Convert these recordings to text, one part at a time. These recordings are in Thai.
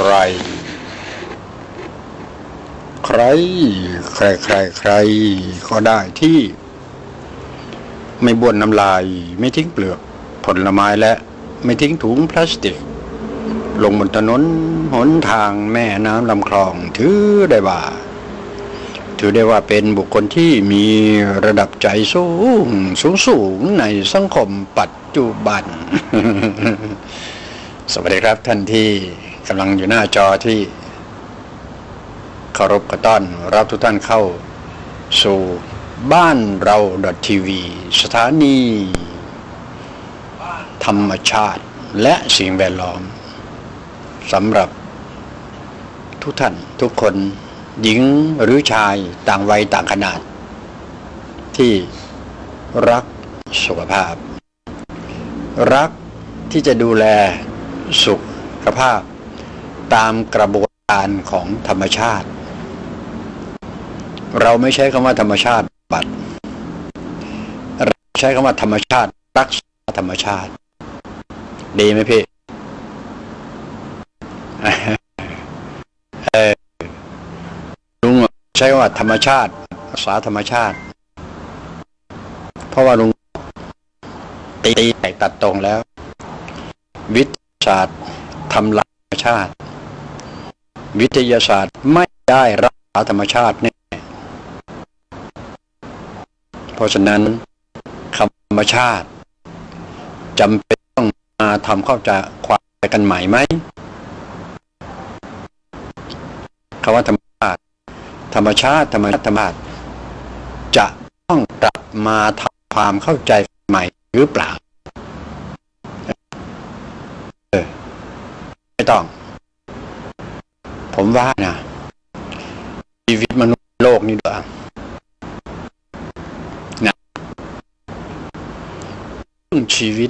รใครก็ได้ที่ไม่บ้วนน้ำลายไม่ทิ้งเปลือกผลไม้และไม่ทิ้งถุงพลาสติกลงบนถนนหนทางแม่น้ำลำคลองถือได้ว่าเป็นบุคคลที่มีระดับใจสูงในสังคมปัจจุบัน สวัสดีครับท่านที่กำลังอยู่หน้าจอที่เคารพกระต้อนรับทุกท่านเข้าสู่บ้านเรา .tv สถานีธรรมชาติและสิ่งแวดล้อมสำหรับทุกท่านทุกคนหญิงหรือชายต่างวัยต่างขนาดที่รักสุขภาพรักที่จะดูแลสุขภาพตามกระบวนการของธรรมชาติเราไม่ใช้คำว่าธรรมชาติบัดเราใช้คำว่าธรรมชาติรักษาธรรมชาติดีไหมพี่ ลุงใช้ว่าธรรมชาติรักษาธรรมชาติเพราะว่าลุงตีตัดตรงแล้ววิทยาศาสตร์ทำลายธรรมชาติวิทยาศาสตร์ไม่ได้รักษาธรรมชาติแน่เพราะฉะนั้นคำธรรมชาติจำเป็นต้องมาทำเข้าใจความกันใหม่ไหมคำว่าธรรมชาติจะต้องกลับมาทำความเข้าใจใหม่หรือเปล่าไม่ต้องผมว่านะชีวิตมนุษย์โลกนี้ด้วยนะชีวิต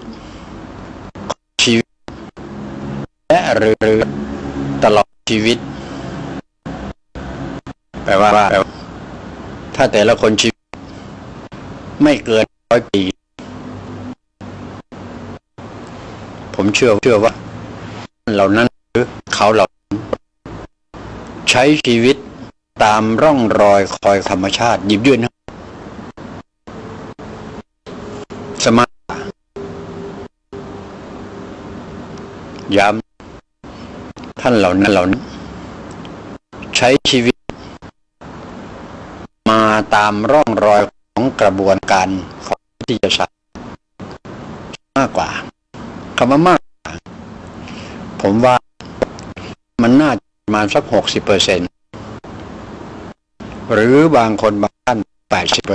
และหรือตลอดชีวิตแปลว่าถ้าแต่ละคนชีวิตไม่เกิน100 ปีผมเชื่อว่าเหล่านั้นหรือเขาเหล่านั้นใช้ชีวิตตามร่องรอยคอยธรรมชาติหยิบยื่นสมาย้ำท่านเหล่านั้นใช้ชีวิตมาตามร่องรอยของกระบวนการของวิทยาศาสตร์มากกว่าคำว่ามากผมว่ามันน่าจะประมาณสัก 60% หรือบางคนบางท่าน 80%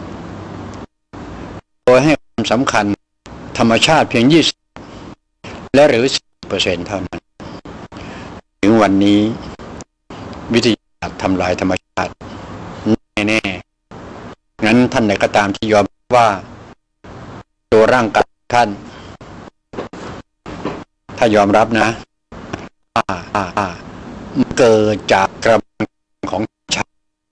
โดยให้ความสำคัญธรรมชาติเพียง 20% และหรือ 10% เท่านั้นถึงวันนี้วิทยาศาสตร์ทำลายธรรมชาติแน่ๆงั้นท่านไหนก็ตามที่ยอมว่าตัวร่างกายท่านถ้ายอมรับนะเกิดจากกระบวนการของธรรมชาติ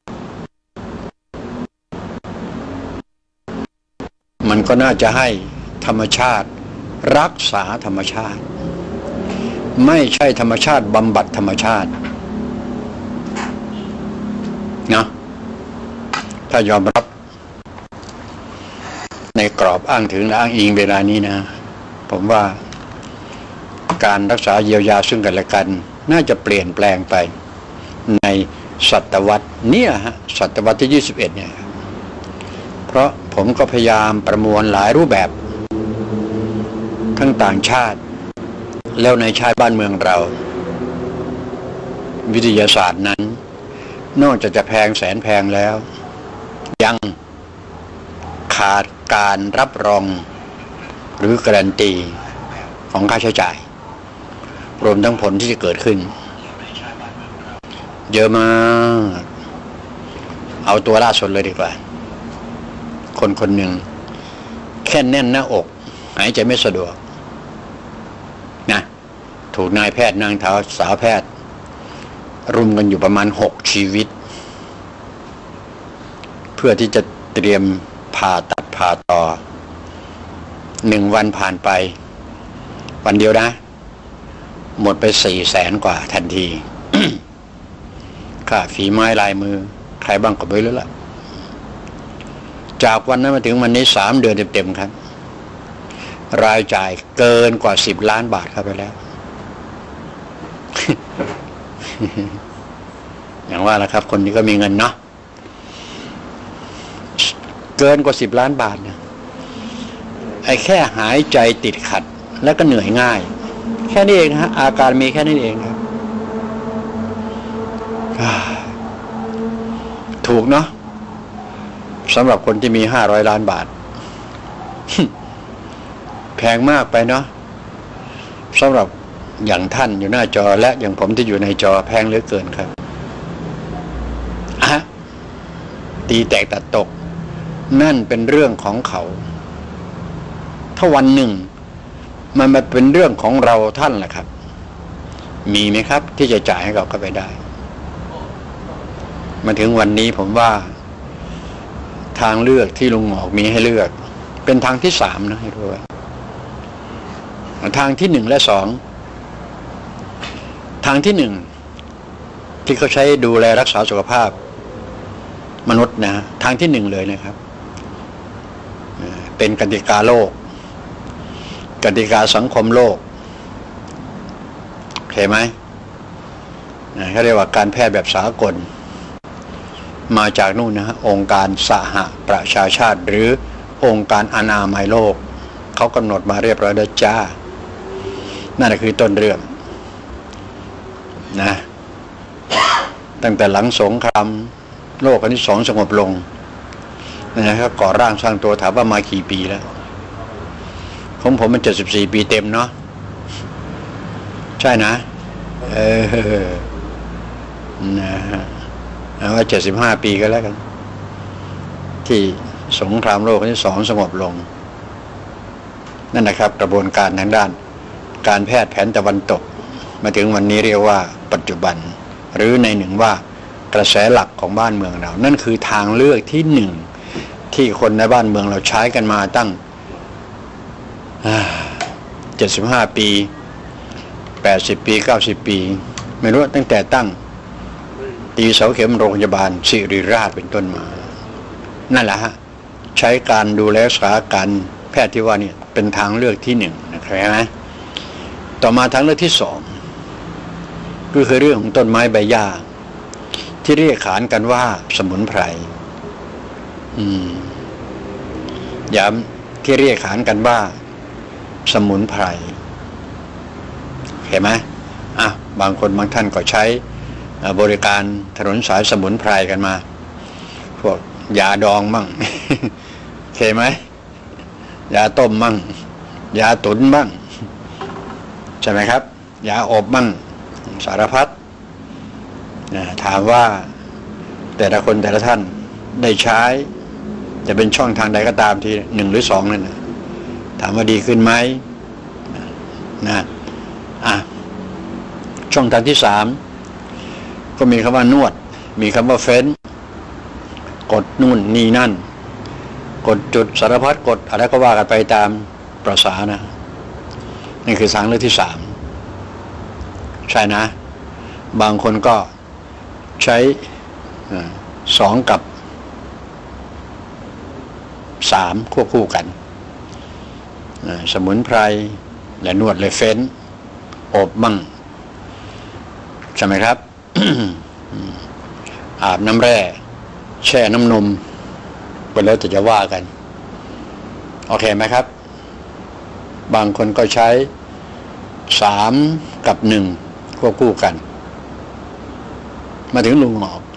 มันก็น่าจะให้ธรรมชาติรักษาธรรมชาติไม่ใช่ธรรมชาติบำบัดธรรมชาตินะถ้ายอมรับในกรอบอ้างถึงและอ้างอิงเวลานี้นะผมว่าการรักษาเยียวยาซึ่งกันและกันน่าจะเปลี่ยนแปลงไปในศตวรรษนี้ศตวรรษที่ 21เนี่ยเพราะผมก็พยายามประมวลหลายรูปแบบทั้งต่างชาติแล้วในชาติบ้านเมืองเราวิทยาศาสตร์นั้นนอกจากจะแพงแสนแพงแล้วยังขาดการรับรองหรือการันตีของค่าใช้จ่ายรวมทั้งผลที่จะเกิดขึ้นเยอะมากเอาตัวล่าสุดเลยดีกว่าคนหนึ่งแค่แน่นหน้าอกหายใจไม่สะดวกนะถูกนายแพทย์นางสาวแพทย์รุมกันอยู่ประมาณ6 ชีวิตเพื่อที่จะเตรียมผ่าตัดผ่าต่อ1 วันผ่านไปวันเดียวนะหมดไป400,000 กว่าทันที ค่าฝีไม้ลายมือใครบ้างก็ไม่รู้ละจากวันนั้นมาถึงวันนี้3 เดือนเต็มๆครับรายจ่ายเกินกว่า10 ล้านบาทเข้าไปแล้ว อย่างว่าแล้วครับคนนี้ก็มีเงินเนาะเกินกว่า10 ล้านบาทเนี่ยไอ้แค่หายใจติดขัดแล้วก็เหนื่อยง่ายแค่นี้เองฮะอาการมีแค่นี้เองครับถูกเนาะสำหรับคนที่มี500 ล้านบาท แพงมากไปเนาะสำหรับอย่างท่านอยู่หน้าจอและอย่างผมที่อยู่ในจอแพงเหลือเกินครับตีแตกตัดตกนั่นเป็นเรื่องของเขาถ้าวันหนึ่งมันมาเป็นเรื่องของเราท่านล่ะครับมีไหมครับที่จะจ่ายให้เขาเข้าไปได้มาถึงวันนี้ผมว่าทางเลือกที่ลุงหงอกมีให้เลือกเป็นทางที่3นะให้รู้ว่าทางที่1และ2ทางที่1ที่เขาใช้ดูแลรักษาสุขภาพมนุษย์นะทางที่1เลยนะครับเป็นกติกาโลกกติกาสังคมโลกเข้าไหมเขาเรียกว่าการแพทย์แบบสากลมาจากนู่นนะฮะองค์การสหประชาชาติหรือองค์การอนามัยโลกเขากำหนดมาเรียบร้อยแล้วจ้านั่นคือต้นเรื่องนะตั้งแต่หลังสงครามโลกครั้งที่2สงบลงนะครับก่อร่างสร้างตัวถามว่ามากี่ปีแล้วของผมมัน74 ปีเต็มเนาะใช่นะนะฮะว่า75 ปีก็แล้วกันที่สงครามโลกครั้งที่2สงบลงนั่นนะครับกระบวนการทางด้านการแพทย์แผนตะวันตกมาถึงวันนี้เรียกว่าปัจจุบันหรือในหนึ่งว่ากระแสหลักของบ้านเมืองเรานั่นคือทางเลือกที่1ที่คนในบ้านเมืองเราใช้กันมาตั้ง75 ปี80 ปี90 ปีไม่รู้ตั้งแต่ตั้งตีเสาเข็มโรงพยาบาลศิริราชเป็นต้นมานั่นแหละฮะใช้การดูแลรักษาการแพทย์ที่ว่านี่เป็นทางเลือกที่1นะครับใช่ไหมต่อมาทางเลือกที่2ก็คือเรื่องของต้นไม้ใบหญ้าที่เรียกขานกันว่าสมุนไพรย้ำที่เรียกขานกันว่าสมุนไพรเห็นไหมบางคนบางท่านก็ใช้บริการถนนสายสมุนไพรกันมาพวกยาดองมั่ง เห็นไหมยาต้มมั่งยาตุ๋นมั่งใช่ไหมครับยาอบมั่งสารพัดถามว่าแต่ละคนแต่ละท่านได้ใช้จะเป็นช่องทางใดก็ตามที่1หรือ2นั่นนะถามว่าดีขึ้นไหมนะช่องทางที่3ก็มีคำว่านวดมีคำว่าเฟ้นกดนู่นนี่นั่นกดจุดสารพัดกดอะไรก็ว่ากันไปตามประสานะนี่คือทางเลือกที่3ใช่นะบางคนก็ใช้2กับ3ควบคู่กันสมุนไพรและนวดและเฟ้นอบมั่งใช่ไหมครับ อาบน้ำแร่แช่น้ำนมไปแล้วจะว่ากันโอเคไหมครับบางคนก็ใช้3กับ1ควบคู่กันมาถึงลุงหงอก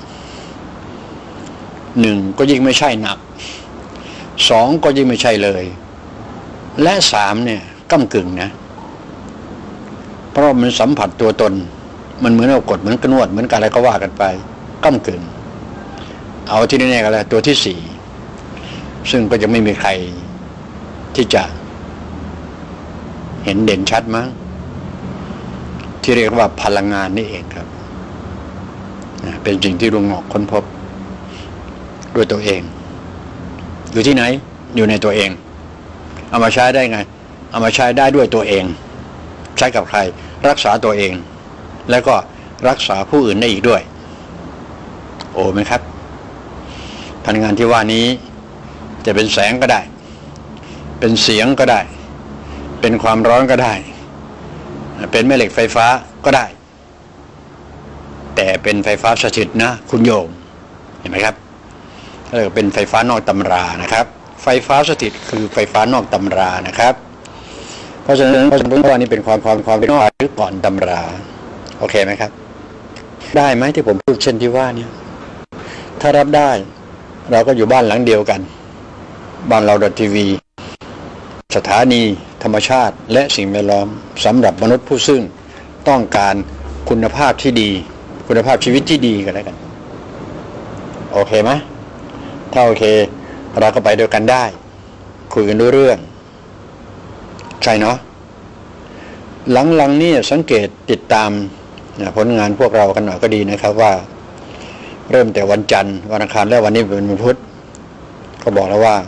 1ก็ยิ่งไม่ใช่หนัก2ก็ยิ่งไม่ใช่เลยและ3เนี่ยก้ำกึ่งนะเพราะมันสัมผัสตัวตนมันเหมือนเอากดเหมือนกระนวดเหมือนกันอะไรก็ว่ากันไปก้ำกึ่งเอาที่แน่ๆกันแล้วตัวที่4ซึ่งก็จะไม่มีใครที่จะเห็นเด่นชัดมั้งที่เรียกว่าพลังงานนี่เองครับเป็นสิ่งที่ลุงหงอกค้นพบด้วยตัวเองอยู่ที่ไหนอยู่ในตัวเองเอามาใช้ได้ไงเอามาใช้ได้ด้วยตัวเองใช้กับใครรักษาตัวเอง แล้วก็รักษาผู้อื่นได้อีกด้วยโอ้ไหมครับพลังงานที่ว่านี้จะเป็นแสงก็ได้เป็นเสียงก็ได้เป็นความร้อนก็ได้เป็นแม่เหล็กไฟฟ้าก็ได้แต่เป็นไฟฟ้าสถิตนะคุณโยมเห็นไหมครับเรียกเป็นไฟฟ้านอกตำรานะครับไฟฟ้าสถิตคือไฟฟ้านอกตำรานะครับเพราะฉะนั้นว่านี่เป็นความเป็นนอกหรือก่อนตำราโอเคไหมครับได้ไหมที่ผมพูดเช่นที่ว่าเนี่ยถ้ารับได้เราก็อยู่บ้านหลังเดียวกันบ้านเราทีวีสถานีธรรมชาติและสิ่งแวดล้อมสำหรับมนุษย์ผู้ซึ่งต้องการคุณภาพที่ดีคุณภาพชีวิตที่ดีกันแล้วกันโอเคไหมถ้าโอเคเราก็ไปด้วยกันได้คุยกันด้วยเรื่องใช่เนาะหลังๆนี่สังเกตติดตามผลงานพวกเรากันหน่อยก็ดีนะครับว่าเริ่มแต่วันจันทร์วันอังคารและวันนี้เป็นวันพุธก็บอกแล้วว่า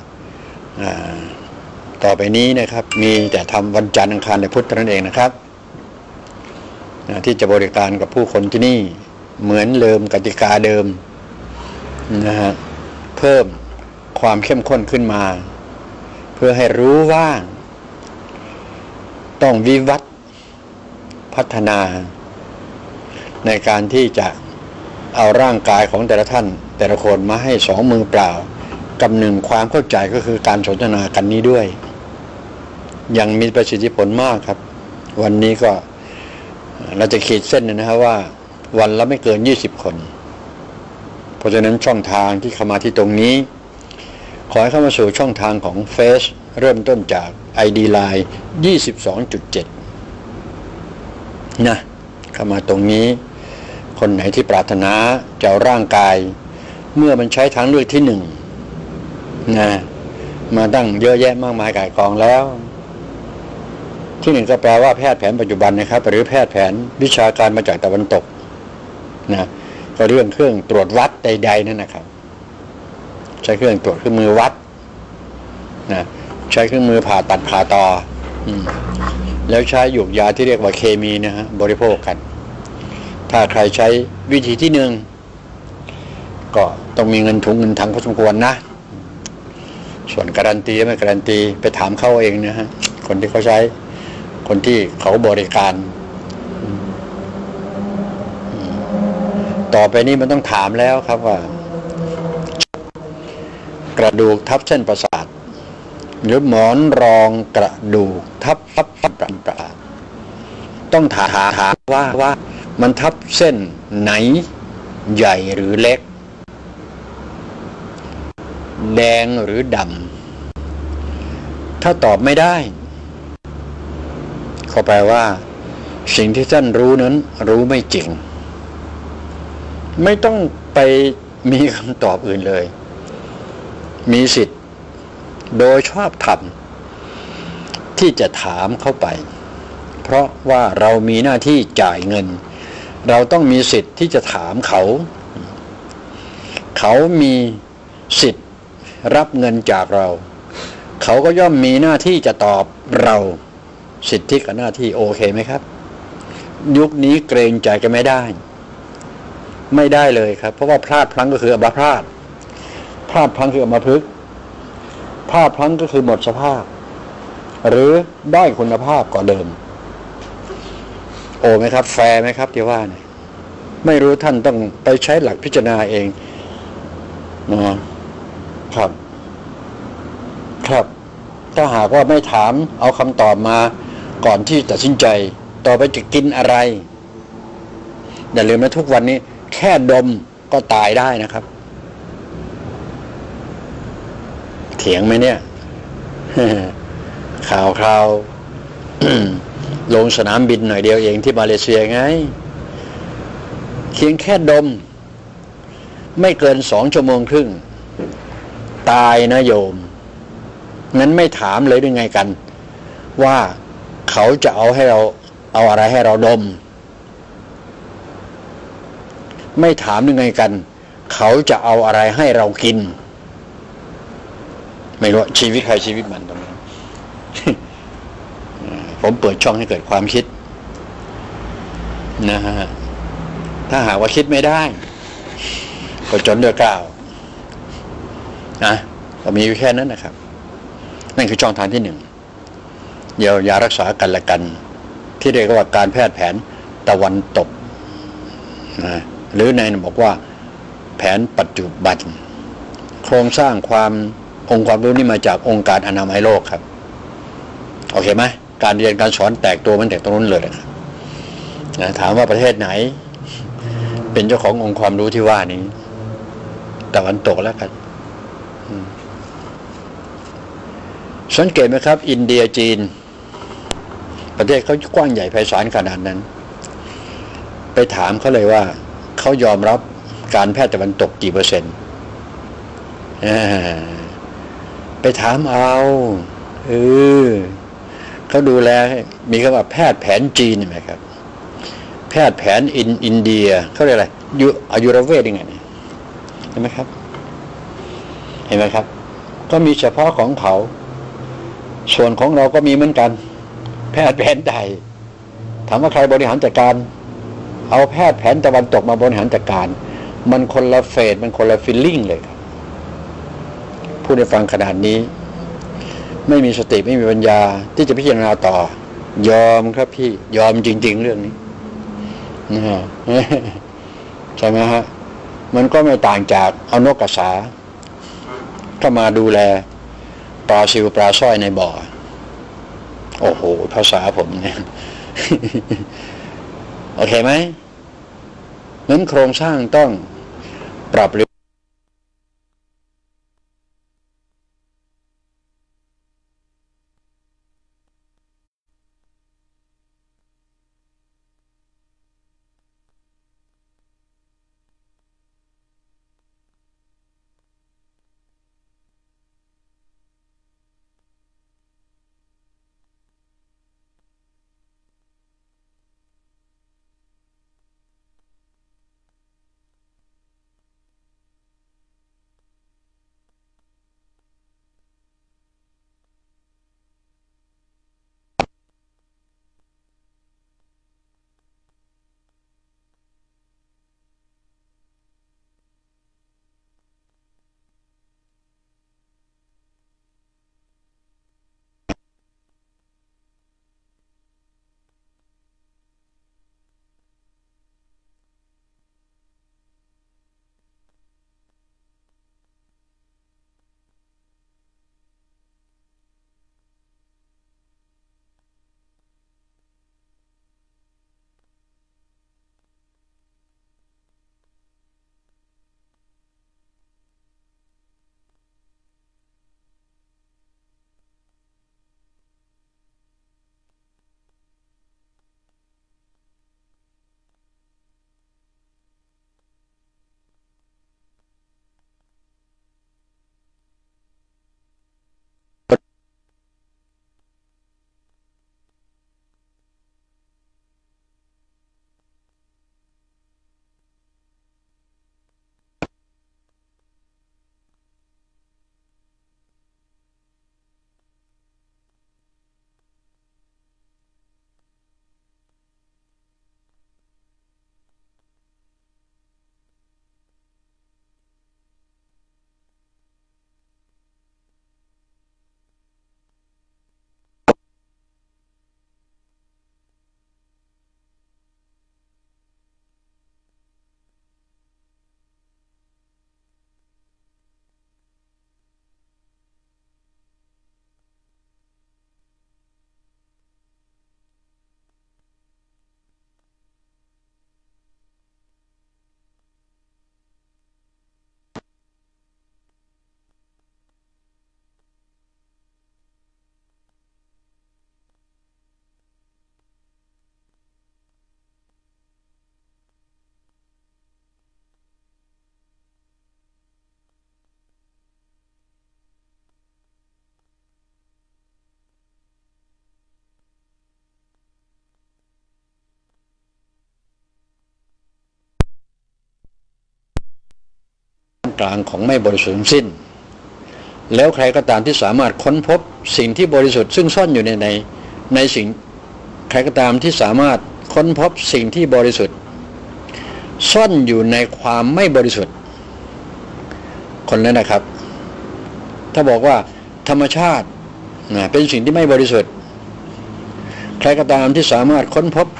ต่อไปนี้นะครับมีแต่ทำวันจันทร์อังคารและพุธเท่านั้นเองนะครับที่จะบริการกับผู้คนที่นี่เหมือนเดิมกติกาเดิมนะฮะเพิ่มความเข้มข้นขึ้นมาเพื่อให้รู้ว่าต้องวิวัฒน์พัฒนาในการที่จะเอาร่างกายของแต่ละท่านแต่ละคนมาให้สองมือเปล่ากับหนึ่งความเข้าใจก็คือการสนทนากันนี้ด้วยยังมีประสิทธิผลมากครับวันนี้ก็เราจะขีดเส้นนะครับว่าวันละไม่เกิน20คนเพราะฉะนั้นช่องทางที่เข้ามาที่ตรงนี้ขอให้เข้ามาสู่ช่องทางของเฟซเริ่มต้นจาก ID Line 22.7 นะเข้ามาตรงนี้คนไหนที่ปรารถนาจะเอาร่างกายเมื่อมันใช้ทางเลือกที่หนึ่งนะมาตั้งเยอะแยะมากมายก่ายกองแล้วที่หนึ่งก็แปลว่าแพทย์แผนปัจจุบันนะครับหรือแพทย์แผนวิชาการมาจากตะวันตกนะก็เรื่องเครื่องตรวจวัดใดๆนั่นนะครับใช้เครื่องตรวจเครื่องมือวัดนะใช้เครื่องมือผ่าตัดผ่าต่อแล้วใช้หยูกยาที่เรียกว่าเคมีนะฮะบริโภคกันถ้าใครใช้วิธีที่หนึ่งก็ต้องมีเงินถุงเงินถังพอสมควรนะส่วนการันตีไม่การันตีไปถามเขาเองนะฮะคนที่เขาใช้คนที่เขาบริการต่อไปนี้มันต้องถามแล้วครับว่ากระดูกทับเส้นประสาทหรือหมอนรองกระดูกทับประสาทต้องถามว่ามันทับเส้นไหนใหญ่หรือเล็กแดงหรือดำถ้าตอบไม่ได้ก็แปลว่าสิ่งที่ท่านรู้นั้นรู้ไม่จริงไม่ต้องไปมีคำตอบอื่นเลยมีสิทธิ์โดยชอบธรรมที่จะถามเข้าไปเพราะว่าเรามีหน้าที่จ่ายเงินเราต้องมีสิทธิ์ที่จะถามเขามีสิทธิ์รับเงินจากเราเขาก็ย่อมมีหน้าที่จะตอบเราสิทธิกับหน้าที่โอเคไหมครับยุคนี้เกรงใจกันไม่ได้เลยครับเพราะว่าพลาดพลั้งก็คืออัมพาตพลาดพลั้งคืออัมพฤกษ์พลาดพลั้งก็คือหมดสภาพหรือได้คุณภาพกว่าเดิมโอ้ไหมครับแฟร์ไหมครับที่ว่าเนี่ยไม่รู้ท่านต้องไปใช้หลักพิจารณาเองนะครับถ้าหากว่าไม่ถามเอาคำตอบมาก่อนที่ตัดสินใจต่อไปจะกินอะไรอย่าลืมนะทุกวันนี้แค่ดมก็ตายได้นะครับเถียงไหมเนี่ย ข่าวลงสนามบินหน่อยเดียวเองที่มาเลเซียไงเพียงแค่ดมไม่เกิน2 ชั่วโมงครึ่งตายนะโยมนั้นไม่ถามเลยได้ไงกันว่าเขาจะเอาอะไรให้เราดมไม่ถามยังไงกันเขาจะเอาอะไรให้เรากินไม่รู้ชีวิตใครชีวิตมันตรงนี้ ผมเปิดช่องให้เกิดความคิดนะฮะถ้าหากว่าคิดไม่ได้ก็จนด้วยกล้าวนะก็มีแค่นั้นนะครับนั่นคือช่องทางที่หนึ่งเยียวยารักษากันและกันที่เรียกว่าการแพทย์แผนตะวันตกนะหรือในบอกว่าแผนปัจจุบันโครงสร้างองค์ความรู้นี่มาจากองค์การอนามัยโลกครับโอเคไหมการเรียนการสอนแตกตัวมันแตกตรงนู้นเลยนะถามว่าประเทศไหนเป็นเจ้าขององค์ความรู้ที่ว่านี้ตะวันตกแล้วกันสังเกตไหมครับอินเดียจีนประเทศเขากว้างใหญ่ไพศาลขนาดนั้นไปถามเขาเลยว่าเขายอมรับการแพทย์ตะวันตกกี่เปอร์เซ็นต์ไปถามเอาเขาดูแลมีคำว่าแพทย์แผนจีนใช่ไหมครับแพทย์แผนอินเดียเขาเรียกอะไรอายุรเวทยังไงเห็นไหมครับเห็นไหมครับก็มีเฉพาะของเขาส่วนของเราก็มีเหมือนกันแพทย์แผนไทยถามว่าใครบริหารจัดการเอาแพทย์แผนตะวันตกมาบริหารจัดการมันคนละเฟสมันคนละฟีลลิ่งเลยครับผู้ได้ฟังขนาดนี้ไม่มีสติไม่มีปัญญาที่จะพิจารณาต่อยอมครับพี่ยอมจริงๆเรื่องนี้นะฮะใช่ไหมฮะมันก็ไม่ต่างจากเอานกกระสาเข้ามาดูแลปลาซิวปลาสร้อยในบ่อโอ้โหภาษาผมเนี่ยโอเคไหมนั้นโครงสร้างต้องปรับหรือกลางของไม่บริสุทธิ์สิ้นแล้วใครก็ตามที่สามารถค้นพบสิ่งที่บริสุทธิ์ซึ่งซ่อนอยู่ในสิ่งใครก็ตามที่สามารถค้นพบสิ่งที่บริสุทธิ์ซ่อนอยู่ในความไม่บริสุทธิ์คนนั้นนะครับถ้าบอกว่าธรรมชาติเป็นสิ่งที่ไม่บริสุทธิ์ใครก็ตามที่สามารถค้นพบ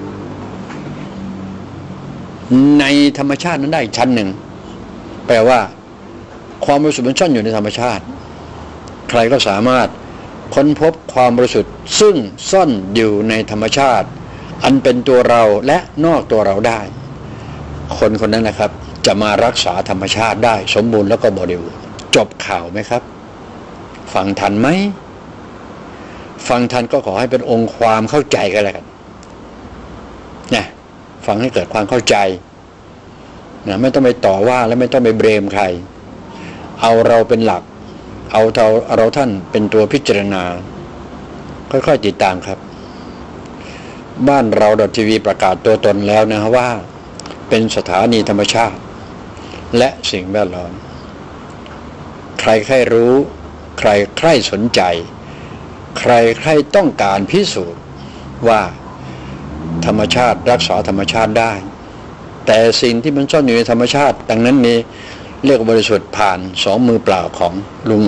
ในธรรมชาตินั้นได้อีกชั้นหนึ่งแปลว่าความบริสุทธิ์มันซ่อนอยู่ในธรรมชาติใครก็สามารถค้นพบความบริสุทธิ์ซึ่งซ่อนอยู่ในธรรมชาติอันเป็นตัวเราและนอกตัวเราได้คนคนนั้นนะครับจะมารักษาธรรมชาติได้สมบูรณ์แล้วก็บริบูรณ์จบข่าวไหมครับฟังทันไหมฟังทันก็ขอให้เป็นองค์ความเข้าใจกันแล้วกันนะฟังให้เกิดความเข้าใจนะไม่ต้องไปต่อว่าและไม่ต้องไปเบรมใครเอาเราเป็นหลักเอาเราท่านเป็นตัวพิจารณาค่อยๆติดตามครับบ้านเราทีวีประกาศตัวตนแล้วนะว่าเป็นสถานีธรรมชาติและสิ่งแวดล้อมใครใครรู้ใครใครสนใจใครใครต้องการพิสูจน์ว่าธรรมชาติรักษาธรรมชาติได้แต่สิ่งที่มันซ่อนอยู่ในธรรมชาติดังนั้นนี้เรียกบริสุทธิ์ผ่านสองมือเปล่าของลุง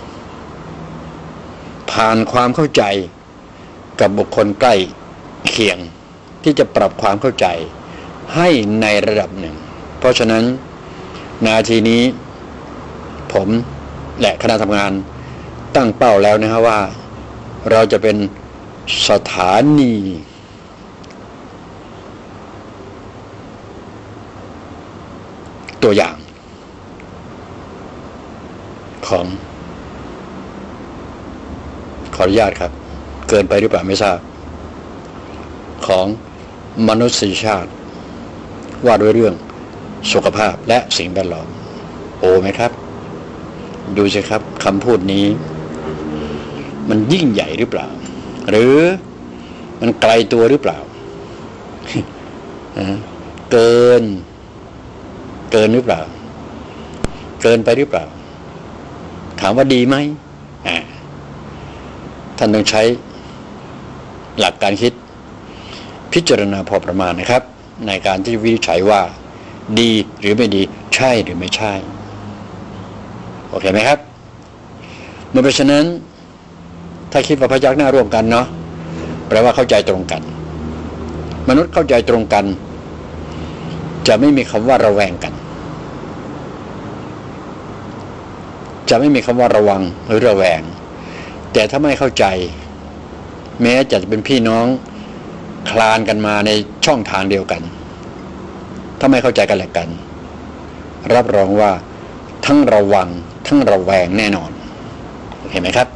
ผ่านความเข้าใจกับบุคคลใกล้เคียงที่จะปรับความเข้าใจให้ในระดับหนึ่งเพราะฉะนั้นนาทีนี้ผมและคณะทำงานตั้งเป้าแล้วนะครับว่าเราจะเป็นสถานีตัวอย่างของขออนุญาตครับเกินไปหรือเปล่าไม่ทราบของมนุษยชาติว่าด้วยเรื่องสุขภาพและสิ่งแวดล้อมโอ้ไหมครับดูสิครับคำพูดนี้มันยิ่งใหญ่หรือเปล่าหรือมันไกลตัวหรือเปล่าเกินหรือเปล่าเกินไปหรือเปล่าถามว่าดีไหมท่านต้องใช้หลักการคิดพิจารณาพอประมาณนะครับในการที่วินิจฉัยว่าดีหรือไม่ดีใช่หรือไม่ใช่โอเคไหมครับเมื่อเป็นฉะนั้นถ้าคิดว่าพยักหน้าร่วมกันเนาะแปลว่าเข้าใจตรงกันมนุษย์เข้าใจตรงกันจะไม่มีคำว่าระแวงกันจะไม่มีคำว่าระวังหรือระแวงแต่ถ้าไม่เข้าใจแม้จะเป็นพี่น้องคลานกันมาในช่องทางเดียวกันถ้าไม่เข้าใจกันและกันรับรองว่าทั้งระวังทั้งระแวงแน่นอนเห็นไหมครับ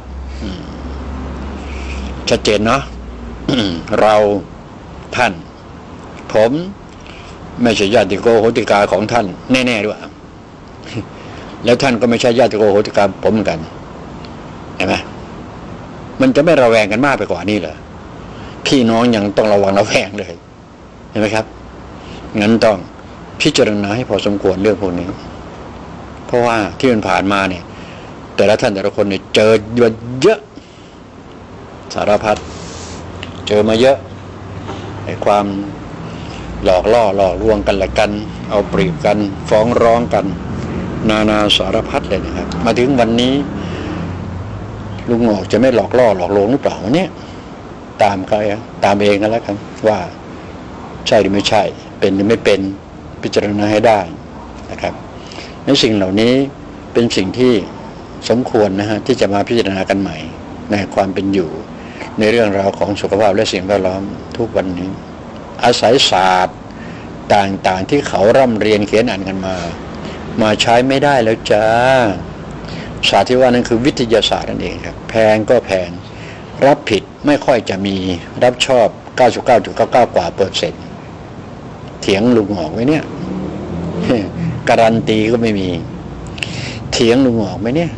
ชัดเจนเนาะ เราท่านผมไม่ใช่ญาติโกโหติกาของท่านแน่ๆด้วยแล้วท่านก็ไม่ใช่ญาติโกโหติกาผมเหมือนกันเห็นไหมมันจะไม่ระแวงกันมากไปกว่านี้เหรอพี่น้องยังต้องระวังระแวงเลยเห็นไหมครับงั้นต้องพิจารณาให้พอสมควรเรื่องพวกนี้เพราะว่าที่มันผ่านมาเนี่ยแต่ละท่านแต่ละคนเนี่ยเจอเยอะสารพัดเจอมาเยอะไอ้ความหลอกล่อหลอกลวงกันและกันเอาเปรียบกันฟ้องร้องกันนาสารพัดเลยนะครับมาถึงวันนี้ลุงหงอกจะไม่หลอกล่อหลอกลวงหรือเปล่าเนี่ยตามเขาตามเองกันแล้วกันว่าใช่หรือไม่ใช่เป็นหรือไม่เป็นพิจารณาให้ได้นะครับในสิ่งเหล่านี้เป็นสิ่งที่สมควรนะฮะที่จะมาพิจารณากันใหม่ในความเป็นอยู่ในเรื่องราวของสุขภาพและสิ่งแวดล้อมทุกวันนี้อาศัยศาสตร์ต่างๆที่เขาร่ำเรียนเขียนอ่านกันมาใช้ไม่ได้แล้วจ้าศาสตร์ที่ว่านั้นคือวิทยาศาสตร์นั่นเองครับแพงก็แพงรับผิดไม่ค่อยจะมีรับชอบ 99.99 กว่าเปอร์เซ็นต์เถียงลุงหอกไว้เนี่ยการันตีก็ไม่มีเถียงลุงหอกไหมเนี่ย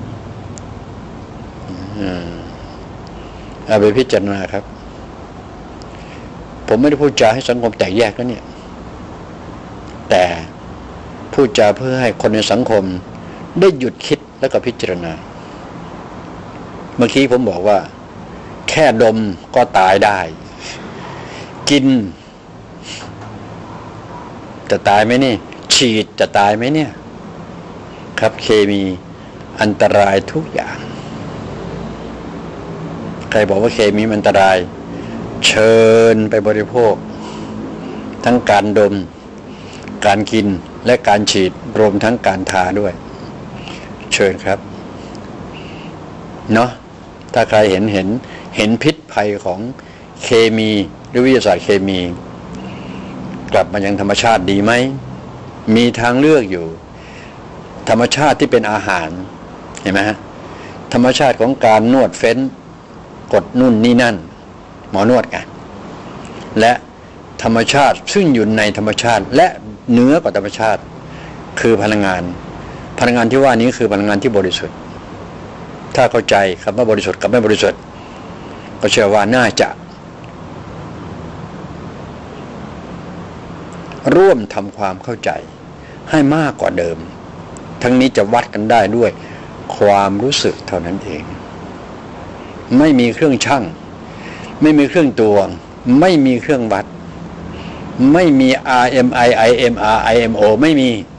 เอาไปพิจารณาครับผมไม่ได้พูดจาให้สังคมแตกแยกแล้วเนี่ยแต่พูดจาเพื่อให้คนในสังคมได้หยุดคิดแล้วก็พิจารณาเมื่อกี้ผมบอกว่าแค่ดมก็ตายได้กินจะตายไหมนี่ฉีดจะตายไหมเนี่ยครับเคมีอันตรายทุกอย่างใครบอกว่าเคมีอันตรายเชิญไปบริโภคทั้งการดมการกินและการฉีดรวมทั้งการทาด้วยเชิญครับเนาะถ้าใครเห็นพิษภัยของเคมีหรือวิทยาศาสตร์เคมีกลับมายังธรรมชาติดีไหมมีทางเลือกอยู่ธรรมชาติที่เป็นอาหารเห็นไหมฮะธรรมชาติของการนวดเฟ้นกดนู่นนี่นั่นหมอนวดกันและธรรมชาติซึ่งอยู่ในธรรมชาติและเหนือกว่าธรรมชาติคือพลังงานที่ว่านี้คือพลังงานที่บริสุทธิ์ถ้าเข้าใจคำว่าบริสุทธิ์กับไม่บริสุทธิ์ก็เชื่อว่าน่าจะร่วมทำความเข้าใจให้มากกว่าเดิมทั้งนี้จะวัดกันได้ด้วยความรู้สึกเท่านั้นเองไม่มีเครื่องชั่งไม่มีเครื่องตวงไม่มีเครื่องวัดไม่มี RMI IMR IMO ไม่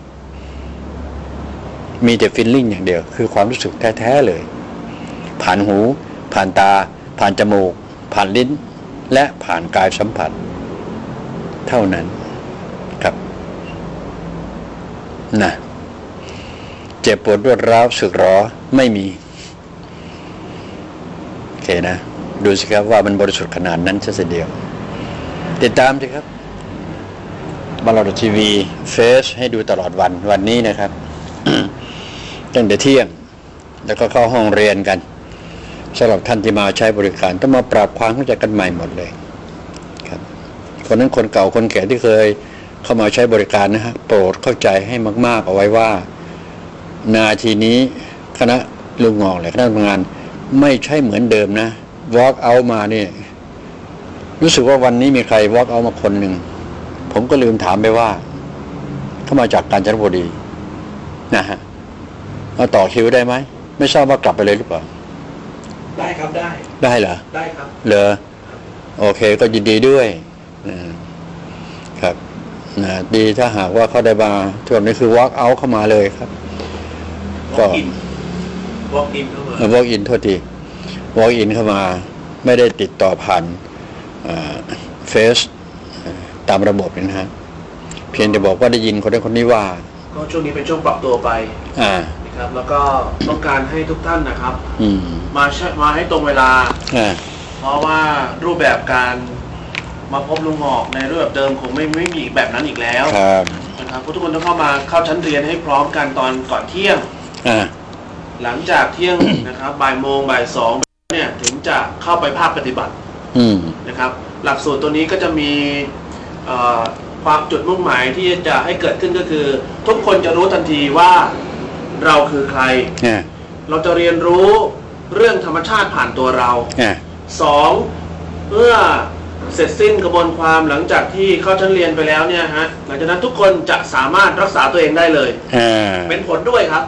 มีแต่ feeling อย่างเดียวคือความรู้สึกแท้ๆเลยผ่านหูผ่านตาผ่านจมูกผ่านลิ้นและผ่านกายสัมผัสเท่านั้นครับนะเจ็บปวดรวดร้าวสึกหรอไม่มีโอเคนะดูสิครับว่ามันบริสุทธิ์ขนาดนั้นซะเสียเดียวติดตามสิครับบาลอดทีวีเฟซให้ดูตลอดวันนี้นะครับ ตั้งแต่เที่ยงแล้วก็เข้าห้องเรียนกันสำหรับท่านที่มาใช้บริการต้องมาปรับความเข้าใจกันใหม่หมดเลยครับคนนั้นคนเก่าคนแก่ที่เคยเข้ามาใช้บริการนะฮะโปรดเข้าใจให้มากๆเอาไว้ว่านาทีนี้คณะลุงงอกเลยคณะทำงานไม่ใช่เหมือนเดิมนะ walk out มาเนี่ยรู้สึกว่าวันนี้มีใคร walk out มาคนหนึ่งผมก็ลืมถามไปว่าเข้ามาจากกาญจนบุรีนะฮะมาต่อคิวได้ไหมไม่ทราบว่ากลับไปเลยหรือเปล่าได้ครับได้เหรอได้ครับเหรอโอเคก็ยินดีด้วยครับดีถ้าหากว่าเขาได้มาส่วนนี้คือ walk out เข้ามาเลยครับก็ walk in เข้ามา walk in โทษที walk in เข้ามาไม่ได้ติดต่อผ่านเฟซตามระบบนะฮะเพียงแต่บอกว่าได้ยินคนนั้นคนนี้ว่าก็ช่วงนี้เป็นช่วงปรับตัวไปนะครับแล้วก็ต้องการให้ทุกท่านนะครับมาให้ตรงเวลาเพราะว่ารูปแบบการมาพบลุงหอกในรูปแบบเดิมคงไม่มีแบบนั้นอีกแล้วนะครับทุกคนต้องเข้าชั้นเรียนให้พร้อมกันตอนก่อนเที่ยงหลังจากเที่ยงนะครับบ่ายโมงบ่ายสองเนี่ยถึงจะเข้าไปภาคปฏิบัตินะครับหลักสูตรตัวนี้ก็จะมีความจุดมุ่งหมายที่จะให้เกิดขึ้นก็คือทุกคนจะรู้ทันทีว่าเราคือใครเราจะเรียนรู้เรื่องธรรมชาติผ่านตัวเราสองเมื่อเสร็จสิ้นกระบวนความหลังจากที่เข้าชั้นเรียนไปแล้วเนี่ยฮะหลังจากนั้นทุกคนจะสามารถรักษาตัวเองได้เลยเป็นผลด้วยครับ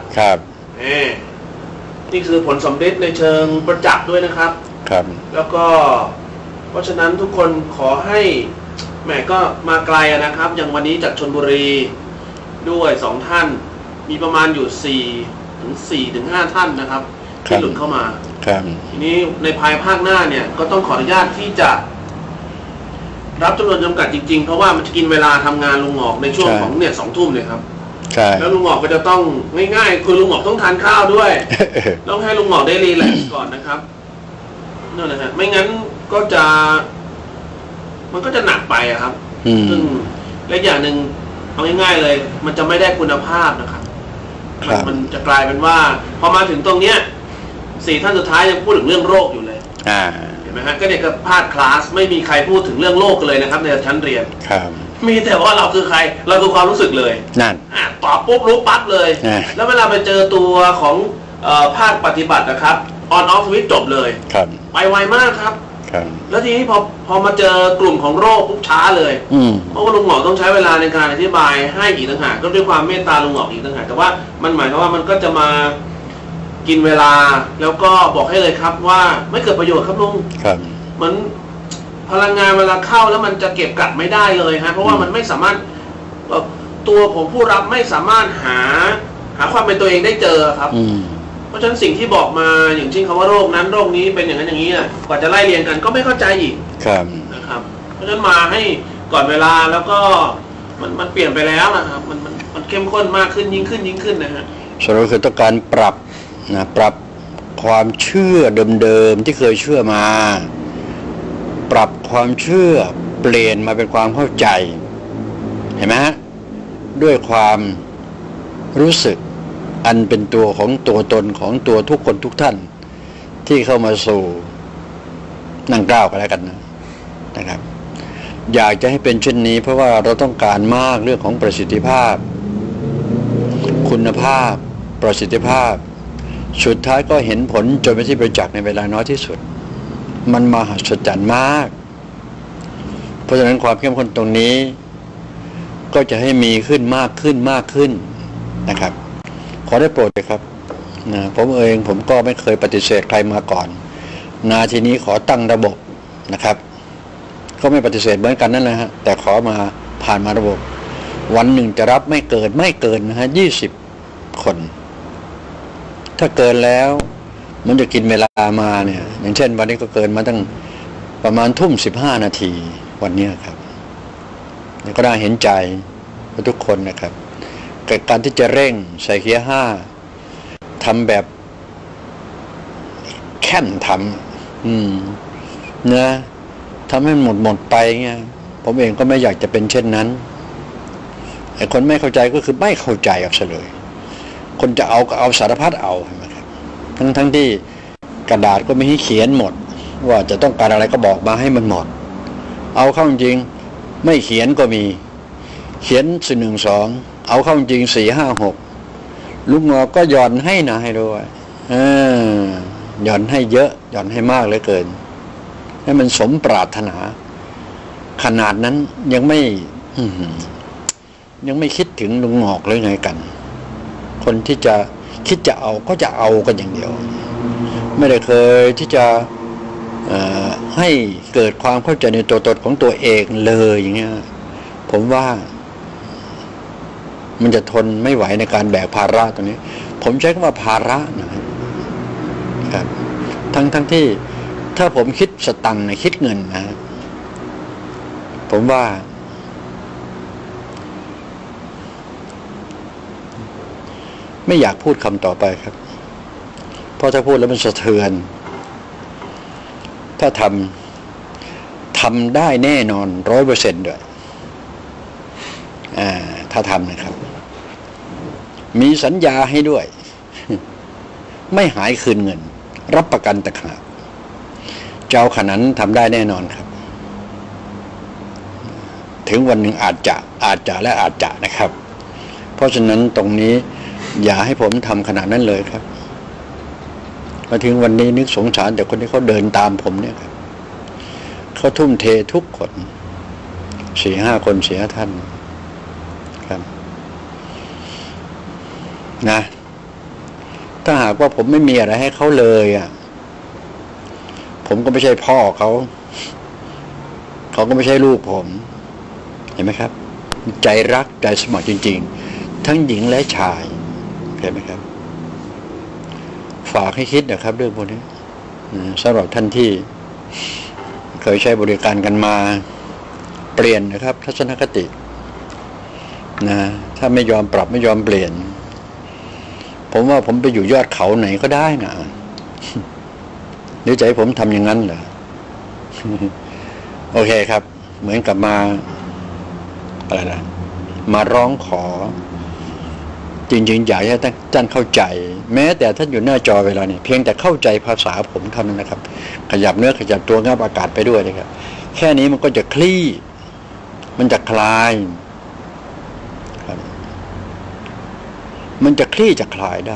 นี่คือผลสำเร็จในเชิงประจักษ์ด้วยนะครับแล้วก็เพราะฉะนั้นทุกคนขอให้แหมก็มาไกลนะครับอย่างวันนี้จากชลบุรีด้วย2ท่านมีประมาณอยู่4 ถึง 5ท่านนะครับที่หลุดเข้ามาทีนี้ในภายภาคหน้าเนี่ยก็ต้องขออนุญาตที่จะรับจำนวนจำกัดจริงๆเพราะว่ามันจะกินเวลาทำงานลุงหงอกในช่วงของเนี่ย2 ทุ่มเลยครับแล้วลุงหงอกก็จะต้องง่ายๆคือลุงหงอกต้องทานข้าวด้วย ต้องให้ลุงหงอกได้รีแลกซ์ก่อนนะครับนั่นแหละฮะไม่งั้นก็จะมันก็จะหนักไปครับซึ่งและอย่างหนึ่งเอาง่ายๆเลยมันจะไม่ได้คุณภาพนะครับมันจะกลายเป็นว่าพอมาถึงตรงเนี้ย4ท่านสุดท้ายยังพูดถึงเรื่องโรคอยู่เลยเห็นไหมฮะก็เนี่ยก็พลาดคลาสไม่มีใครพูดถึงเรื่องโรคเลยนะครับในชั้นเรียนมีแต่ว่าเราคือใครเราคือความรู้สึกเลยนั่นตอบปุ๊บรู้ปั๊บเลยแล้วเวลาไปเจอตัวของภาคปฏิบัตินะครับออนออฟสวิตจบเลยไปไวมากครับแล้วทีนี้พอมาเจอกลุ่มของโรคปุ๊บช้าเลยเพราะว่าลุงหมอต้องใช้เวลาในการอธิบายให้อีกต่างหากก็ด้วยความเมตตาลุงหมออีกต่างหากแต่ว่ามันหมายความว่ามันก็จะมากินเวลาแล้วก็บอกให้เลยครับว่าไม่เกิดประโยชน์ครับลุงเหมือนพพลังงานเวลาเข้าแล้วมันจะเก็บกักไม่ได้เลยฮะเพราะว่ามันไม่สามารถตัวผมผู้รับไม่สามารถหาความเป็นตัวเองได้เจอครับเพราะฉะนั้นสิ่งที่บอกมาอย่างเช่นคำว่าโรคนั้นโรคนี้เป็นอย่างนั้นอย่างนี้น่ะกว่าจะไล่เรียงกันก็ไม่เข้าใจอีกนะครับเพราะฉะนั้นมาให้ก่อนเวลาแล้วก็มันเปลี่ยนไปแล้วนะครับมันเข้มข้นมากขึ้นยิ่งขึ้นนะฮะสรุปคือต้องการปรับความเชื่อเดิมๆที่เคยเชื่อมาปรับความเชื่อเปลี่ยนมาเป็นความเข้าใจเห็นไหมฮะด้วยความรู้สึกอันเป็นตัวของตัวตนของตัวทุกคนทุกท่านที่เข้ามาสู่นั่งก้าวกันแล้วกันนะครับอยากจะให้เป็นเช่นนี้เพราะว่าเราต้องการมากเรื่องของประสิทธิภาพคุณภาพประสิทธิภาพสุดท้ายก็เห็นผลจนเป็นที่ประจักษ์ในเวลาน้อยที่สุดมันมหัศจรรย์มากเพราะฉะนั้นความเข้มข้นตรงนี้ก็จะให้มีขึ้นมากขึ้นนะครับขอได้โปรดเลยครับนะผมก็ไม่เคยปฏิเสธใครมาก่อนทีนี้ขอตั้งระบบนะครับก็ไม่ปฏิเสธเหมือนกันนั่นแหละฮะแต่ขอมาผ่านมาระบบวันหนึ่งจะรับไม่เกินนะฮะ20 คนถ้าเกินแล้วมันจะกินเวลามาเนี่ยอย่างเช่นวันนี้ก็เกินมาตั้งประมาณ15 นาทีวันนี้ครับก็น่าเห็นใจทุกคนนะครับการที่จะเร่งใส่เกียร์5ทำแบบแค่นทำนะทำให้หมดไปเงี้ยผมเองก็ไม่อยากจะเป็นเช่นนั้นไอ้คนไม่เข้าใจก็คือไม่เข้าใจเอาซะเลยคนจะเอาก็เอาสารพัดเอาใช่ไหมครับทั้งที่กระดาษก็ไม่ให้เขียนหมดว่าจะต้องการอะไรก็บอกมาให้มันหมดเอาเข้าจริงไม่เขียนก็มีเขียน1 2เอาเข้าจริง4 5 6ลูกงอก็หย่อนให้นะให้ด้วยหย่อนให้เยอะหย่อนให้มากเหลือเกินให้มันสมปรารถนาขนาดนั้นยังไม่คิดถึงลุงงอกเลยไงกันคนที่จะคิดจะเอาก็จะเอากันอย่างเดียวไม่ได้เคยที่จะให้เกิดความเข้าใจในตัวตนของตัวเองเลยอย่างเงี้ยผมว่ามันจะทนไม่ไหวในการแบกภาระตรงนี้ผมใช้คำว่าภาระนะครับทั้งที่ถ้าผมคิดสตังค์คิดเงินนะผมว่าไม่อยากพูดคำต่อไปครับเพราะถ้าพูดแล้วมันสะเทือนถ้าทำได้แน่นอน 100% ด้วยถ้าทำนะครับมีสัญญาให้ด้วยไม่หายคืนเงินรับประกันต่างหากเจ้าขนาดนั้นทำได้แน่นอนครับถึงวันหนึ่งอาจจะนะครับเพราะฉะนั้นตรงนี้อย่าให้ผมทำขนาดนั้นเลยครับมาถึงวันนี้นึกสงสารแต่คนที่เขาเดินตามผมเนี่ยครับเขาทุ่มเททุกคน4-5 คน4-5 ท่านครับนะถ้าหากว่าผมไม่มีอะไรให้เขาเลยผมก็ไม่ใช่พ่อเขาก็ไม่ใช่ลูกผมเห็นไหมครับใจรักใจสมัครจริงๆทั้งหญิงและชายเห็นไหมครับฝากให้คิดนะครับเรื่องพวกนี้สำหรับท่านที่เคยใช้บริการกันมาเปลี่ยนนะครับทัศนคตินะถ้าไม่ยอมปรับไม่ยอมเปลี่ยนผมว่าผมไปอยู่ยอดเขาไหนก็ได้นะหรือจะให้ผมทำอย่างนั้นเหรอ โอเคครับเหมือนกับมาร้องขอจริงๆอยากให้ท่านเข้าใจแม้แต่ท่านอยู่หน้าจอเวลานี้เพียงแต่เข้าใจภาษาผมเท่านั้นนะครับขยับเนื้อขยับตัวงับอากาศไปด้วยนะครับแค่นี้มันก็จะคลี่มันจะคลายครับมันจะคลี่จะคลายได้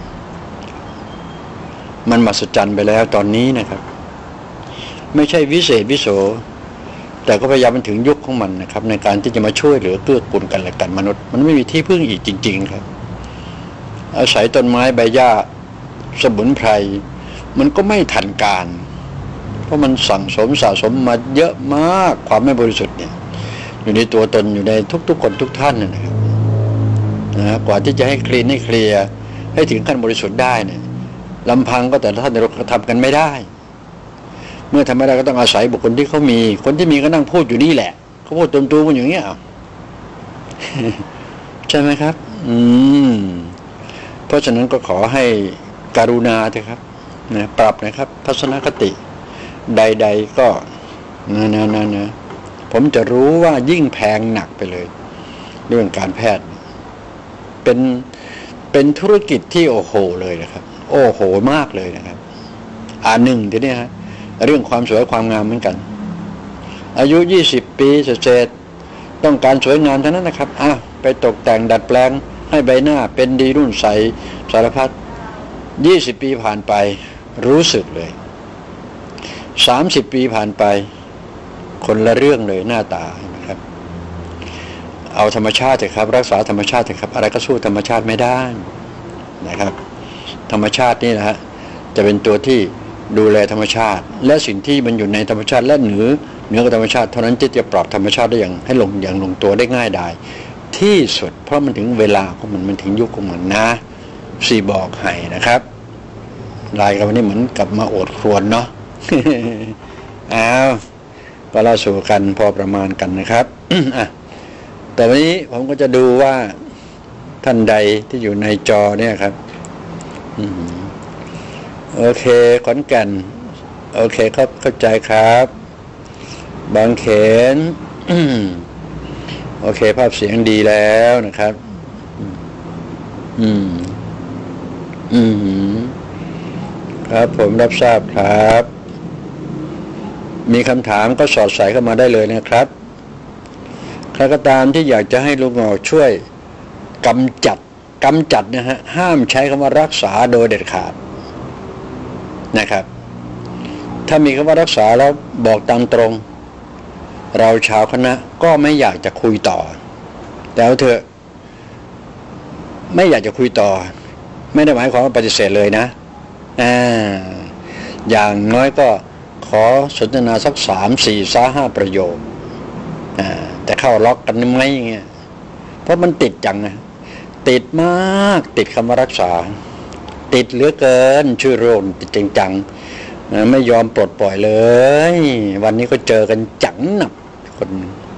มันมหัศจรรย์ไปแล้วตอนนี้นะครับไม่ใช่วิเศษวิโสแต่ก็พยายามมันถึงยุคของมันนะครับในการที่จะมาช่วยเหลือเกื้อกูลกันและกันมนุษย์มันไม่มีที่พึ่งอีกจริงๆครับอาศัยต้นไม้ใบหญ้าสมุนไพรมันก็ไม่ทันการเพราะมันสั่งสมสะสมมาเยอะมากความไม่บริสุทธิ์เนี่ยอยู่ในตัวตนอยู่ในทุกๆคนทุกท่านนะครับกว่าที่จะให้คลีนให้เคลียร์ให้ถึงขั้นบริสุทธิ์ได้เนี่ยลำพังก็แต่ละท่านเราทำกันไม่ได้เมื่อทำไม่ได้ก็ต้องอาศัยบุคคลที่เขามีคนที่มีก็นั่งพูดอยู่นี่แหละเขาพูดตรงๆกันอย่างเงี้ย ใช่ไหมครับเพราะฉะนั้นก็ขอให้กรุณาเถอะครับนะปรับนะครับทัศนคติใดๆก็นะผมจะรู้ว่ายิ่งแพงหนักไปเลยเรื่องการแพทย์เป็นธุรกิจที่โอ้โหเลยนะครับโอ้โหมากเลยนะครับหนึ่งทีนี้ฮะเรื่องความสวยความงามเหมือนกันอายุ20 ปีเศษต้องการสวยงามเท่านั้นนะครับไปตกแต่งดัดแปลงให้ใบหน้าเป็นดีรุ่นใสสารพัด20 ปีผ่านไปรู้สึกเลย30 ปีผ่านไปคนละเรื่องเลยหน้าตานะครับเอาธรรมชาติเถอะครับรักษาธรรมชาติเถอะครับอะไรก็สู้ธรรมชาติไม่ได้นะครับธรรมชาตินี่นะฮะจะเป็นตัวที่ดูแลธรรมชาติและสิ่งที่มันอยู่ในธรรมชาติและเหนือกับธรรมชาติเท่านั้นจะปรับธรรมชาติได้อย่างให้ลงตัวได้ง่ายได้ที่สุดเพราะมันถึงเวลาของมันถึงยุคของมันนะสี่บอกให้นะครับรายกันวันนี้เหมือนกับมาโอดครวญเนาะ ก็เล่าสู่กันพอประมาณกันนะครับ แต่วันนี้ผมก็จะดูว่าท่านใดที่อยู่ในจอเนี่ยครับโอเคขอนแก่นโอเคเข้าใจครับบางเขนโอเคภาพเสียงดีแล้วนะครับครับผมรับทราบครับมีคำถามก็สอดใส่เข้ามาได้เลยนะครับใครก็ตามที่อยากจะให้ลุงหงอกช่วยกำจัดนะฮะห้ามใช้คำว่ารักษาโดยเด็ดขาดนะครับถ้ามีคำว่ารักษาแล้วบอกตามตรงเราชาวคณะก็ไม่อยากจะคุยต่อแต่เอาเถอะไม่อยากจะคุยต่อไม่ได้หมายความว่าปฏิเสธเลยนะอย่างน้อยก็ขอสนทนาสัก3-4-5 ประโยคแต่เข้าล็อกกันไหมอย่างเงี้ยเพราะมันติดจังนะติดมากติดคำว่ารักษาติดเหลือเกินชื่อโรคติดจริงจังไม่ยอมปลดปล่อยเลยวันนี้ก็เจอกันจังหนักคน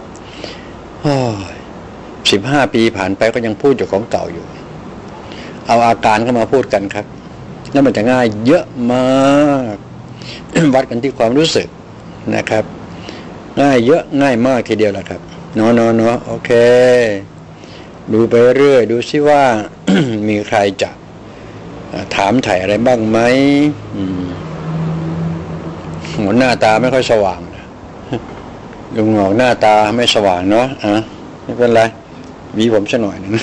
15 ปีผ่านไปก็ยังพูดอยู่ของเก่าอยู่เอาอาการเข้ามาพูดกันครับแล้วมันจะง่ายเยอะมากวัดกันที่ความรู้สึกนะครับง่ายเยอะง่ายมากทีเดียวแหละครับเนาะโอเคดูไปเรื่อยดูซิว่า มีใครจะถามถ่ายอะไรบ้างไหมหัวหน้าตาไม่ค่อยสว่างลุงหงอกหน้าตาไม่สว่างเนาะไม่เป็นไรมีผมสักหน่อยนึง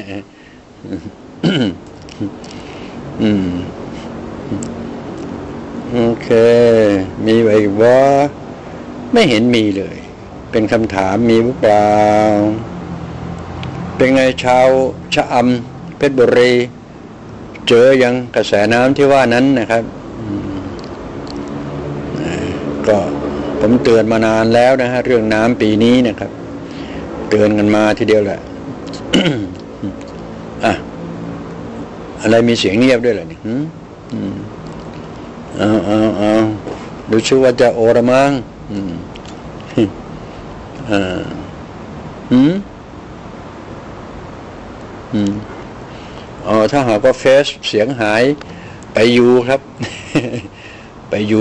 โอเคมีไว้ว่าไม่เห็นมีเลยเป็นคำถามมีหรือเปล่าเป็นไงชาวชะอำเพชรบุรีเจอยังกระแสน้ำที่ว่านั้นนะครับก็ผมเตือนมานานแล้วนะฮะเรื่องน้ำปีนี้นะครับเตือนกันมาทีเดียวแหละ อะไรมีเสียงเงียบด้วยเหรอเนี่ยเอาดูชื่อว่าจะโอระมังถ้าหากว่าเฟซเสียงหายไปยูครับ ไปยู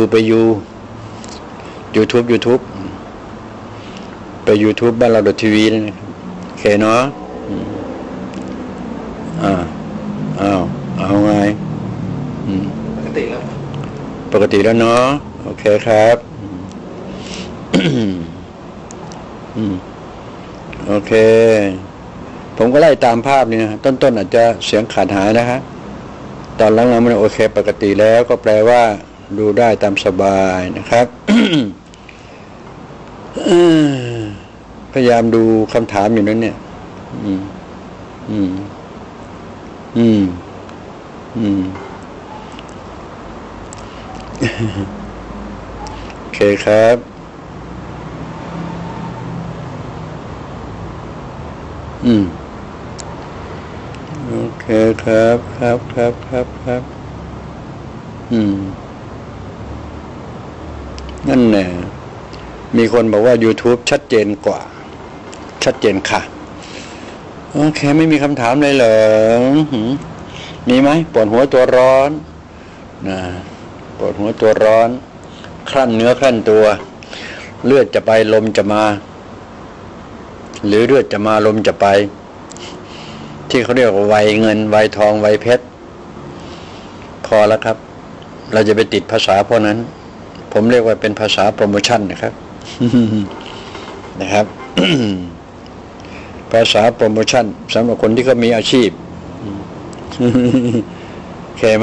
YouTube ไป YouTube บ้านเราทีวีนะครับโอเคเนาะเอาไงปกติแล้วเนาะโอเคครับโอเคผมก็ไล่ตามภาพนี่นะต้นอาจจะเสียงขาดหายนะฮะตอนหลังๆมันโอเคปกติแล้วก็แปลว่าดูได้ตามสบายนะครับ พยายามดูคำถามอยู่นั้นเนี่ยเคครับโอเคครับนั่นแหละมีคนบอกว่า YouTube ชัดเจนกว่าชัดเจนค่ะโอเคไม่มีคำถามเลยเหรอมีไหมปวดหัวตัวร้อนนะปวดหัวตัวร้อนคลั่นเนื้อคลั่นตัวเลือดจะไปลมจะมาหรือเลือดจะมาลมจะไปที่เขาเรียกว่าวัยเงินวัยทองวัยเพชรพอแล้วครับเราจะไปติดภาษาพวกนั้นผมเรียกว่าเป็นภาษาโปรโมชั่นนะครับ นะครับ ภาษาโปรโมชั่นสำหรับคนที่เขามีอาชีพ เข้าไหม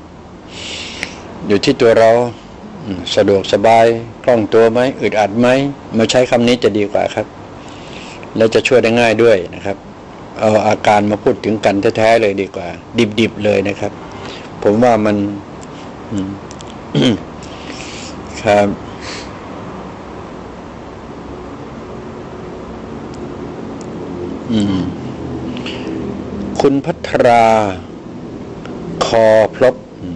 อยู่ที่ตัวเราสะดวกสบายคล่องตัวไหมอึดอัดไหมมาใช้คำนี้จะดีกว่าครับแล้วจะช่วยได้ง่ายด้วยนะครับเอาอาการมาพูดถึงกันแท้ๆเลยดีกว่าดิบๆเลยนะครับผมว่ามัน ครับคุณพัทราคอพลบ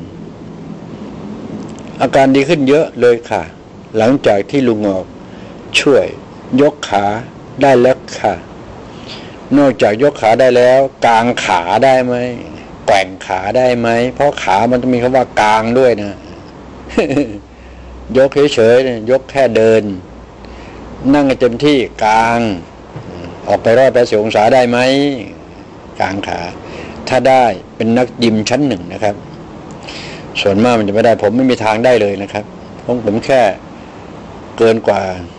อาการดีขึ้นเยอะเลยค่ะหลังจากที่ลุงออกช่วยยกขาได้แล้วค่ะนอกจากยกขาได้แล้วกางขาได้ไหมแกว่งขาได้ไหมเพราะขามันต้องมีคำว่ากางด้วยนะ ยกเฉยๆเนี่ยยกแค่เดินนั่งเต็มที่กางออกไป180 องศาได้ไหมกางขาถ้าได้เป็นนักยิมชั้น 1นะครับส่วนมากมันจะไม่ได้ผมไม่มีทางได้เลยนะครับผมแค่เกินกว่า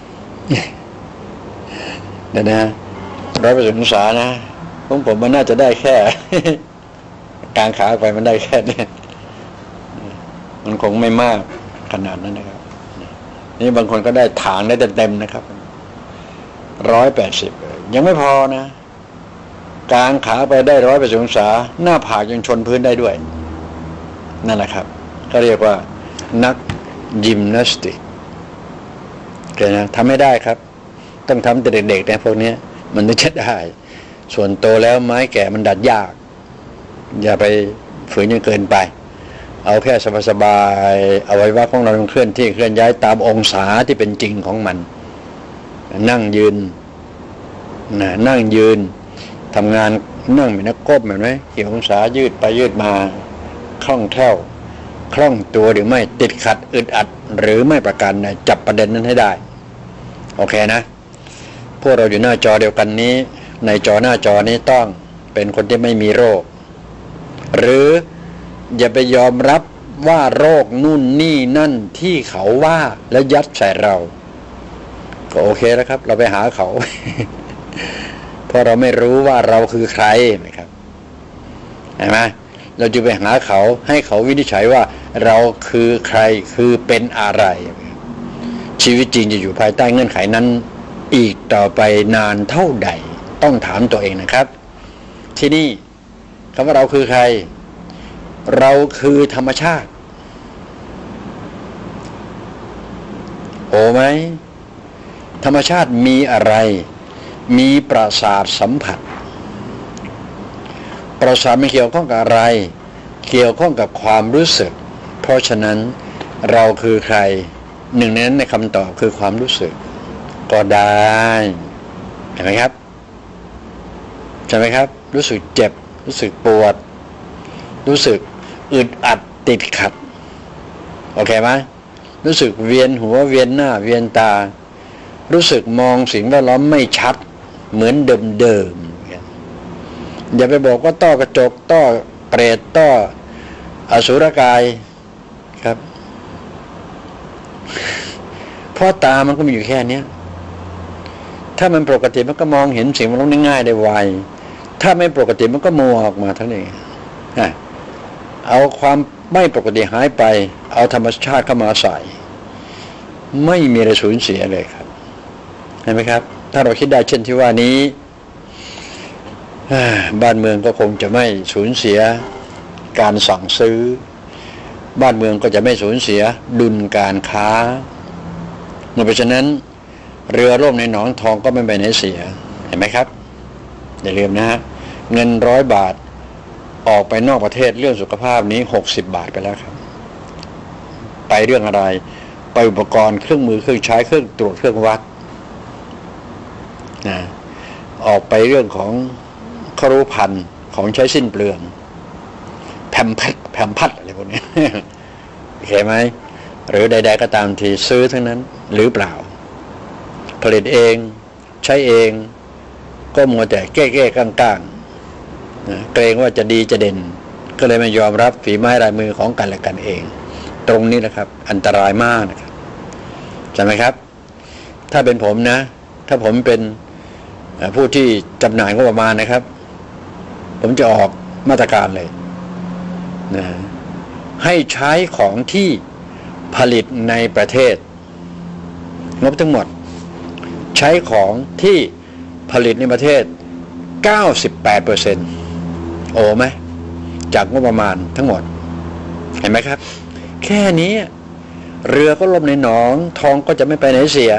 เนี่ยนะ180 องศานะผมมันน่าจะได้แค่ กางขาไปมันได้แค่นี้มันคงไม่มากขนาดนั้นนะครับนี่บางคนก็ได้ฐานได้เต็มๆนะครับ180ยังไม่พอนะกางขาไปได้180 องศาหน้าผากยังชนพื้นได้ด้วยนั่นแหละครับก็เรียกว่านักยิมนาสติกเกิดนะทำไม่ได้ครับต้องทำแต่เด็กๆนะพวกนี้มันถึงจะได้ส่วนโตแล้วไม้แก่มันดัดยากอย่าไปฝืนจนเกินไปเอาแค่สบายๆเอาไว้ว่าของเราเคลื่อนที่เคลื่อนย้ายตามองศาที่เป็นจริงของมันนั่งยืนนั่งยืนทำงานนั่งเหมือนนักก้มเห็นไหมกี่องศายืดไปยืดมาคล่องแคล่วคล่องตัวหรือไม่ติดขัดอึดอัดหรือไม่ประการใดจับประเด็นนั้นให้ได้โอเคนะพวกเราอยู่หน้าจอเดียวกันนี้ในจอหน้าจอนี้ต้องเป็นคนที่ไม่มีโรคหรืออย่าไปยอมรับว่าโรคนู่นนี่นั่นที่เขาว่าแล้วยัดใส่เราก็โอเคแล้วครับเราไปหาเขา เพราะเราไม่รู้ว่าเราคือใครนะครับเห็นไหมเราจะไปหาเขาให้เขาวินิจฉัยว่าเราคือใครคือเป็นอะไรชีวิตจริงจะอยู่ภายใต้เงื่อนไขนั้นอีกต่อไปนานเท่าใดต้องถามตัวเองนะครับที่นี่คำว่าเราคือใครเราคือธรรมชาติโอ้ไหมธรรมชาติมีอะไรมีประสาทสัมผัสประสาทไม่เกี่ยวข้องกับอะไรเกี่ยวข้องกับความรู้สึกเพราะฉะนั้นเราคือใครหนึ่งในนั้นในคำตอบคือความรู้สึกก็ได้เห็นไหมครับใช่ไหมครับรู้สึกเจ็บรู้สึกปวดรู้สึกอึดอัดติดขัดโอเคไหมรู้สึกเวียนหัวเวียนหน้าเวียนตารู้สึกมองสิ่งแวดล้อมไม่ชัดเหมือนเดิมๆอย่าไปบอกว่าต้อกระจกต้อเปรตต้ออสุรกายครับเพราะตามันก็มีอยู่แค่นี้ถ้ามันปกติมันก็มองเห็นสิ่งแวดล้อมได้ง่ายได้ไวถ้าไม่ปกติมันก็มัวออกมาทั้งนี้เอาความไม่ปกติหายไปเอาธรรมชาติเข้ามาใส่ไม่มีอะไรสูญเสียเลยครับเห็นไหมครับถ้าเราคิดได้เช่นที่ว่านี้บ้านเมืองก็คงจะไม่สูญเสียการสั่งซื้อบ้านเมืองก็จะไม่สูญเสียดุลการค้าเพราะฉะนั้นเรือล่มในหนองทองก็ไม่ไปไหนเสียเห็นไหมครับอย่าลืมนะฮะเงิน100 บาทออกไปนอกประเทศเรื่องสุขภาพนี้60 บาทไปแล้วครับไปเรื่องอะไรไปอุปกรณ์เครื่องมือเครื่องใช้เครื่องตรวจเครื่องวัดนะออกไปเรื่องของครุภัณฑ์ของใช้สิ้นเปลืองแผ่นพัดอะไรพวกนี้โอเคไหมหรือใดๆก็ตามทีซื้อทั้งนั้นหรือเปล่าผลิตเองใช้เองก็มัวแต่แก้ๆก้างๆนะเกรงว่าจะดีจะเด่นก็เลยไม่ยอมรับฝีไม้ลายมือของกันและกันเองตรงนี้นะครับอันตรายมากนะครับใช่ไหมครับถ้าเป็นผมนะถ้าผมเป็นผู้ที่จำหน่ายงบประมาณนะครับผมจะออกมาตรการเลยนะให้ใช้ของที่ผลิตในประเทศงบทั้งหมดใช้ของที่ผลิตในประเทศ 98% โอ้ไหมจากงบประมาณทั้งหมดเห็นไหมครับแค่นี้เรือก็ล่มในหนองทองก็จะไม่ไปไหนเสีย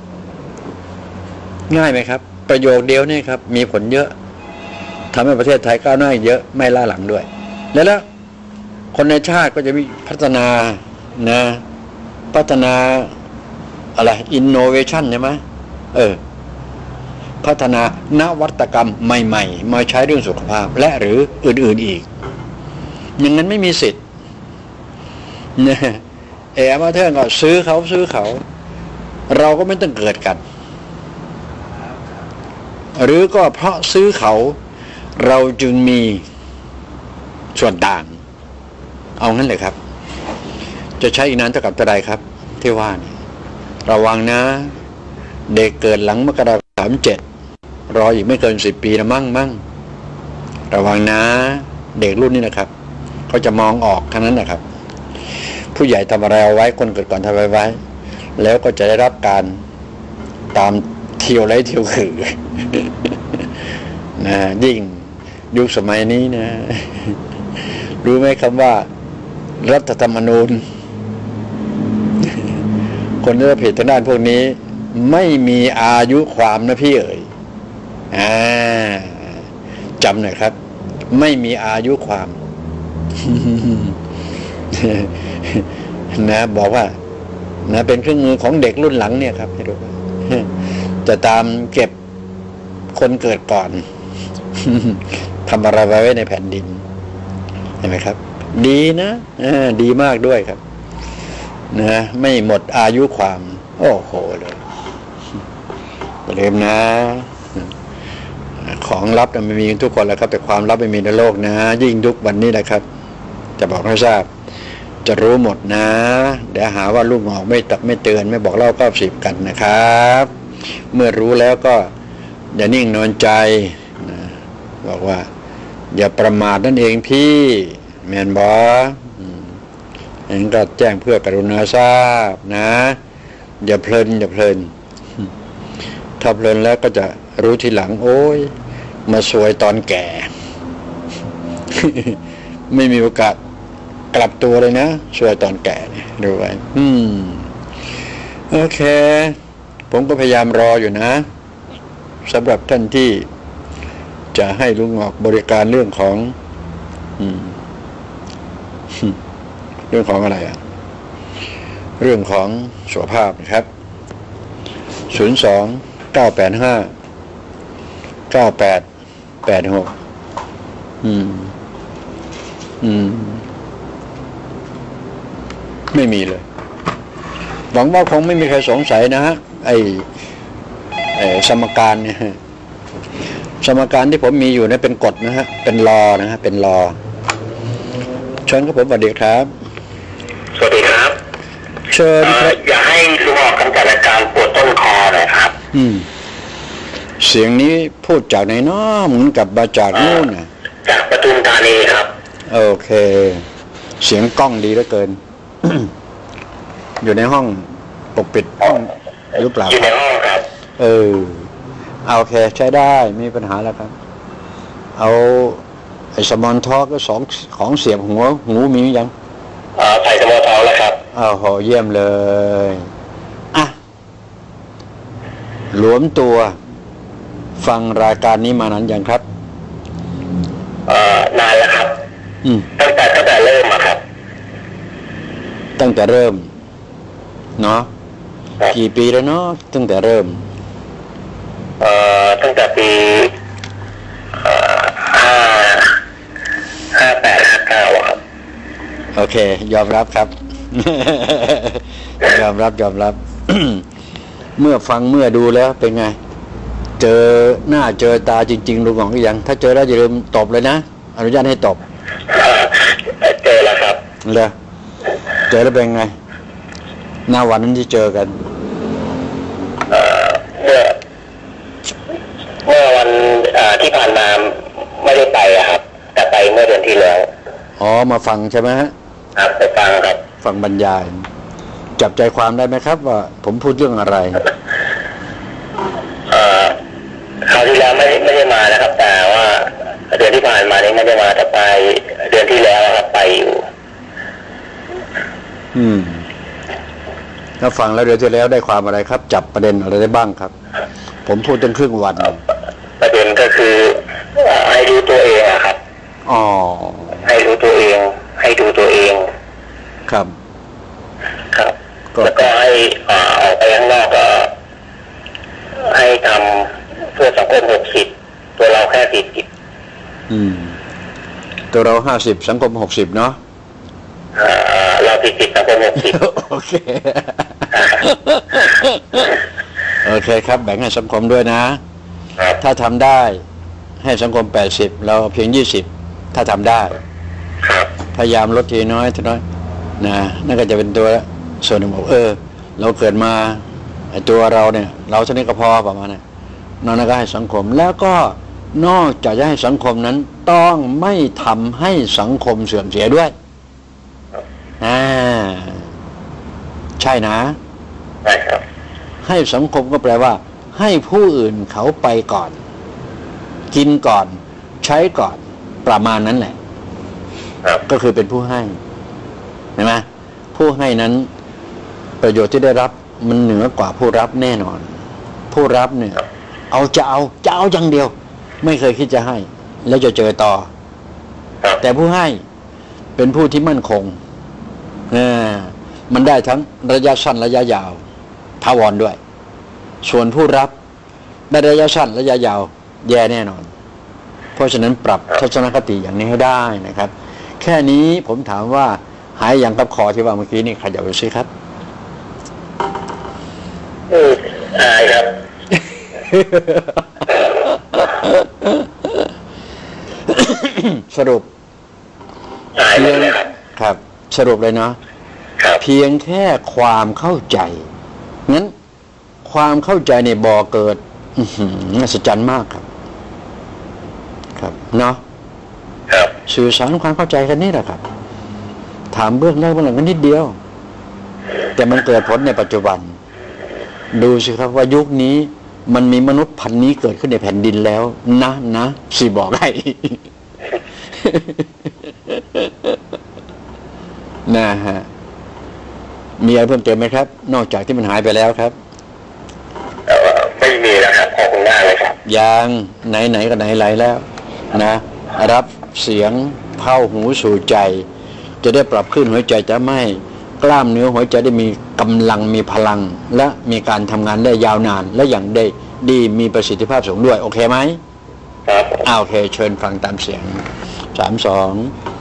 ง่ายไหมครับประโยคเดียวนี่ครับมีผลเยอะทำให้ประเทศไทยก้าวหน้าเยอะไม่ล้าหลังด้วยแล้วคนในชาติก็จะมีพัฒนานะพัฒนาอะไร innovation ใช่ไหมพัฒนานวัตกรรมใหม่ๆมาใช้เรื่องสุขภาพและหรืออื่นๆอีกอย่างนั้นไม่มีสิทธิ์เนี่ยมาเท่าก็ซื้อเขาเราก็ไม่ต้องเกิดกันหรือก็เพราะซื้อเขาเราจึงมีส่วนต่างเอางั้นเลยครับจะใช้อีกนานเท่ากับเท่าใดครับที่ว่านี่ระวังนะเด็กเกิดหลังมกราคม37รออีกไม่เกิน10 ปีนะมั่งระวังนะเด็กรุ่นนี้นะครับเขาจะมองออกทั้งนั้นนะครับผู้ใหญ่ทำอะไรเอาไว้คนเกิดก่อนทำไว้แล้วก็จะได้รับการตามเที่ยวไล่เที่ยวคือนะยิ่งยุคสมัยนี้นะรู้ไหมคำว่ารัฐธรรมนูญคนที่ผิดทางด้านพวกนี้ไม่มีอายุความนะพี่เอ๋ยจำหน่อยครับไม่มีอายุความนะบอกว่านะเป็นเครื่องมือของเด็กรุ่นหลังเนี่ยครับให้ดูจะตามเก็บคนเกิดก่อนทำอะไรไว้ในแผ่นดินเห็นไหมครับดีนะดีมากด้วยครับนะไม่หมดอายุความโอ้โหเลยอย่าลืมนะของลับมันมีทุกคนแหละครับแต่ความลับไม่มีในโลกนะยิ่งยุควันนี้แหละครับจะบอกให้ทราบจะรู้หมดนะเดี๋ยวหาว่าลูกหงอกไม่ตักไม่เตือนไม่บอกเล่าก็สิบกันนะครับเมื่อรู้แล้วก็อย่านิ่งนอนใจนะบอกว่าอย่าประมาทนั่นเองพี่แมนบอเองก็แจ้งเพื่อกรุณาทราบนะอย่าเพลินถ้าเพลินแล้วก็จะรู้ทีหลังโอ้ยมาสวยตอนแก่ ไม่มีโอกาสกลับตัวเลยนะสวยตอนแก่เนี่ยดูไว้โอเคผมก็พยายามรออยู่นะสำหรับท่านที่จะให้ลุงออกบริการเรื่องของเรื่องของอะไรเรื่องของสุขภาพนะครับ02-985-9886ไม่มีเลยหวังว่าคงไม่มีใครสงสัยนะฮะไอ้สมการเนี่ยสมการที่ผมมีอยู่เนี่ยเป็นกฎนะฮะเป็นลอนะฮะเป็นลอเชิญครับผมสวัสดีครับสวัสดีครับเชิญครับอยากให้ลุงออกกำจัดอาการปวดต้นคอหน่อยครับเสียงนี้พูดจากไหนเนาะเหมือนกับมาจากนู่นนะจากปทุมธานีครับโอเคเสียงกล้องดีเหลือเกิน อยู่ในห้องปกปิดห้องหรือเปล่าอยู่ในห้องครับโอเคใช้ได้ไม่มีปัญหาแล้วครับเอาไอ้สมอนทอก็2ของเสียบหูมียังใส่สมอนทอแล้วครับโหเยี่ยมเลยหลวมตัวฟังรายการนี้มานานยังครับนานแล้วครับตั้งแต่เริ่มอะครับตั้งแต่เริ่มเนาะกี่ปีแล้วเนาะตั้งแต่เริ่มตั้งแต่ปี58-59ครับโอเคยอมรับครับ ยอมรับ เมื่อฟังเมื่อดูแล้วเป็นไงเจอหน้าเจอตาจริงๆลุงหงก็ยังถ้าเจอแล้วอย่าลืมตบเลยนะอนุญาตให้ตบเจอแล้วครับเลยเจอแล้วเป็นไงหน้าวันนั้นที่เจอกันเมื่อวันที่ผ่านมาไม่ได้ไปครับแต่ไปเมื่อเดือนที่แล้วมาฟังใช่ไหมฮะครับไปฟังครับฟังบรรยายจับใจความได้ไหมครับว่าผมพูดเรื่องอะไรคราวที่แล้วไม่ได้มานะครับแต่ว่าเดือนที่ผ่านมานี้ไม่ได้มาแต่ไปเดือนที่แล้วครับไปอยู่ถ้าฟังแล้วเดือนที่แล้วได้ความอะไรครับจับประเด็นอะไรได้บ้างครับผมพูดจนครึ่งวันประเด็นก็คือให้รู้ตัวเองครับให้รู้ตัวเองให้ดูตัวเองครับแล้วก็ให้ออกไปข้างนอกก็ให้ทำเพื่อสังคม60ตัวเราแค่ 40ตัวเรา50สังคม60เนาะเรา40สังคม60 โอเคโอเคครับแบ่งให้สังคมด้วยนะถ้าทำได้ให้สังคม80เราเพียง20ถ้าทำได้พยายามลดทีน้อยนะนั่นก็จะเป็นตัวส่วนหนึ่งบอกเราเกิดมาตัวเราเนี่ยเราเท่านี้ก็พอประมาณนั้นนั่นก็ให้สังคมแล้วก็นอกจากจะให้สังคมนั้นต้องไม่ทำให้สังคมเสื่อมเสียด้วยใช่นะใช่ครับให้สังคมก็แปลว่าให้ผู้อื่นเขาไปก่อนกินก่อนใช้ก่อนประมาณนั้นแหละก็คือเป็นผู้ให้เห็นไหมผู้ให้นั้นประโยชน์ที่ได้รับมันเหนือกว่าผู้รับแน่นอนผู้รับเนี่ยจะเอาอย่างเดียวไม่เคยคิดจะให้แล้วจะเจอต่อแต่ผู้ให้เป็นผู้ที่มั่นคงมันได้ทั้งระยะสั้นระยะยาวถาวรด้วยส่วนผู้รับได้ระยะสั้นระยะยาวแย่แน่นอนเพราะฉะนั้นปรับทัศนคติอย่างนี้ให้ได้นะครับแค่นี้ผมถามว่าหายอย่างกับคอที่ว่าเมื่อกี้นี่ขยับไปสิครับหายครับสรุปเพียงครับสรุปเลยเนาะเพียงแค่ความเข้าใจงั้นความเข้าใจในบ่อเกิดอัศจรรย์มากครับเนาะสื่อสารความเข้าใจกันนี่แหละครับถามเบื้องแรกเบื้องหลังกันนิดเดียวแต่มันเกิดผลในปัจจุบันดูสิครับว่ายุคนี้มันมีมนุษย์พันธุ์นี้เกิดขึ้นในแผ่นดินแล้วนะสิบอกให้ นะฮะมีอะไรเพิ่มเติมไหมครับนอกจากที่มันหายไปแล้วครับไม่มีแล้วครับขอบคุณมากเลยครับยังไหนก็ไหนแล้วนะรับเสียงเข้าหูสู่ใจจะได้ปรับขึ้นหัวใจจะไม่กล้ามเนื้อหัวใจได้มีกำลังมีพลังและมีการทำงานได้ยาวนานและอย่างได้ดีมีประสิทธิภาพสูงด้วยโอเคไหมครับโอเคเชิญฟังตามเสียง3-2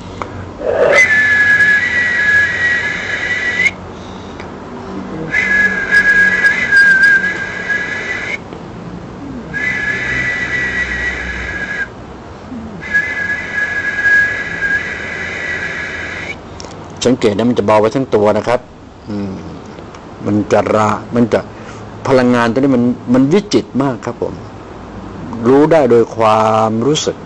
สังเกตนะมันจะเบาไปทั้งตัวนะครับมันจะพลังงานตัวนี้มันวิจิตรมากครับผมรู้ได้โดยความรู้สึก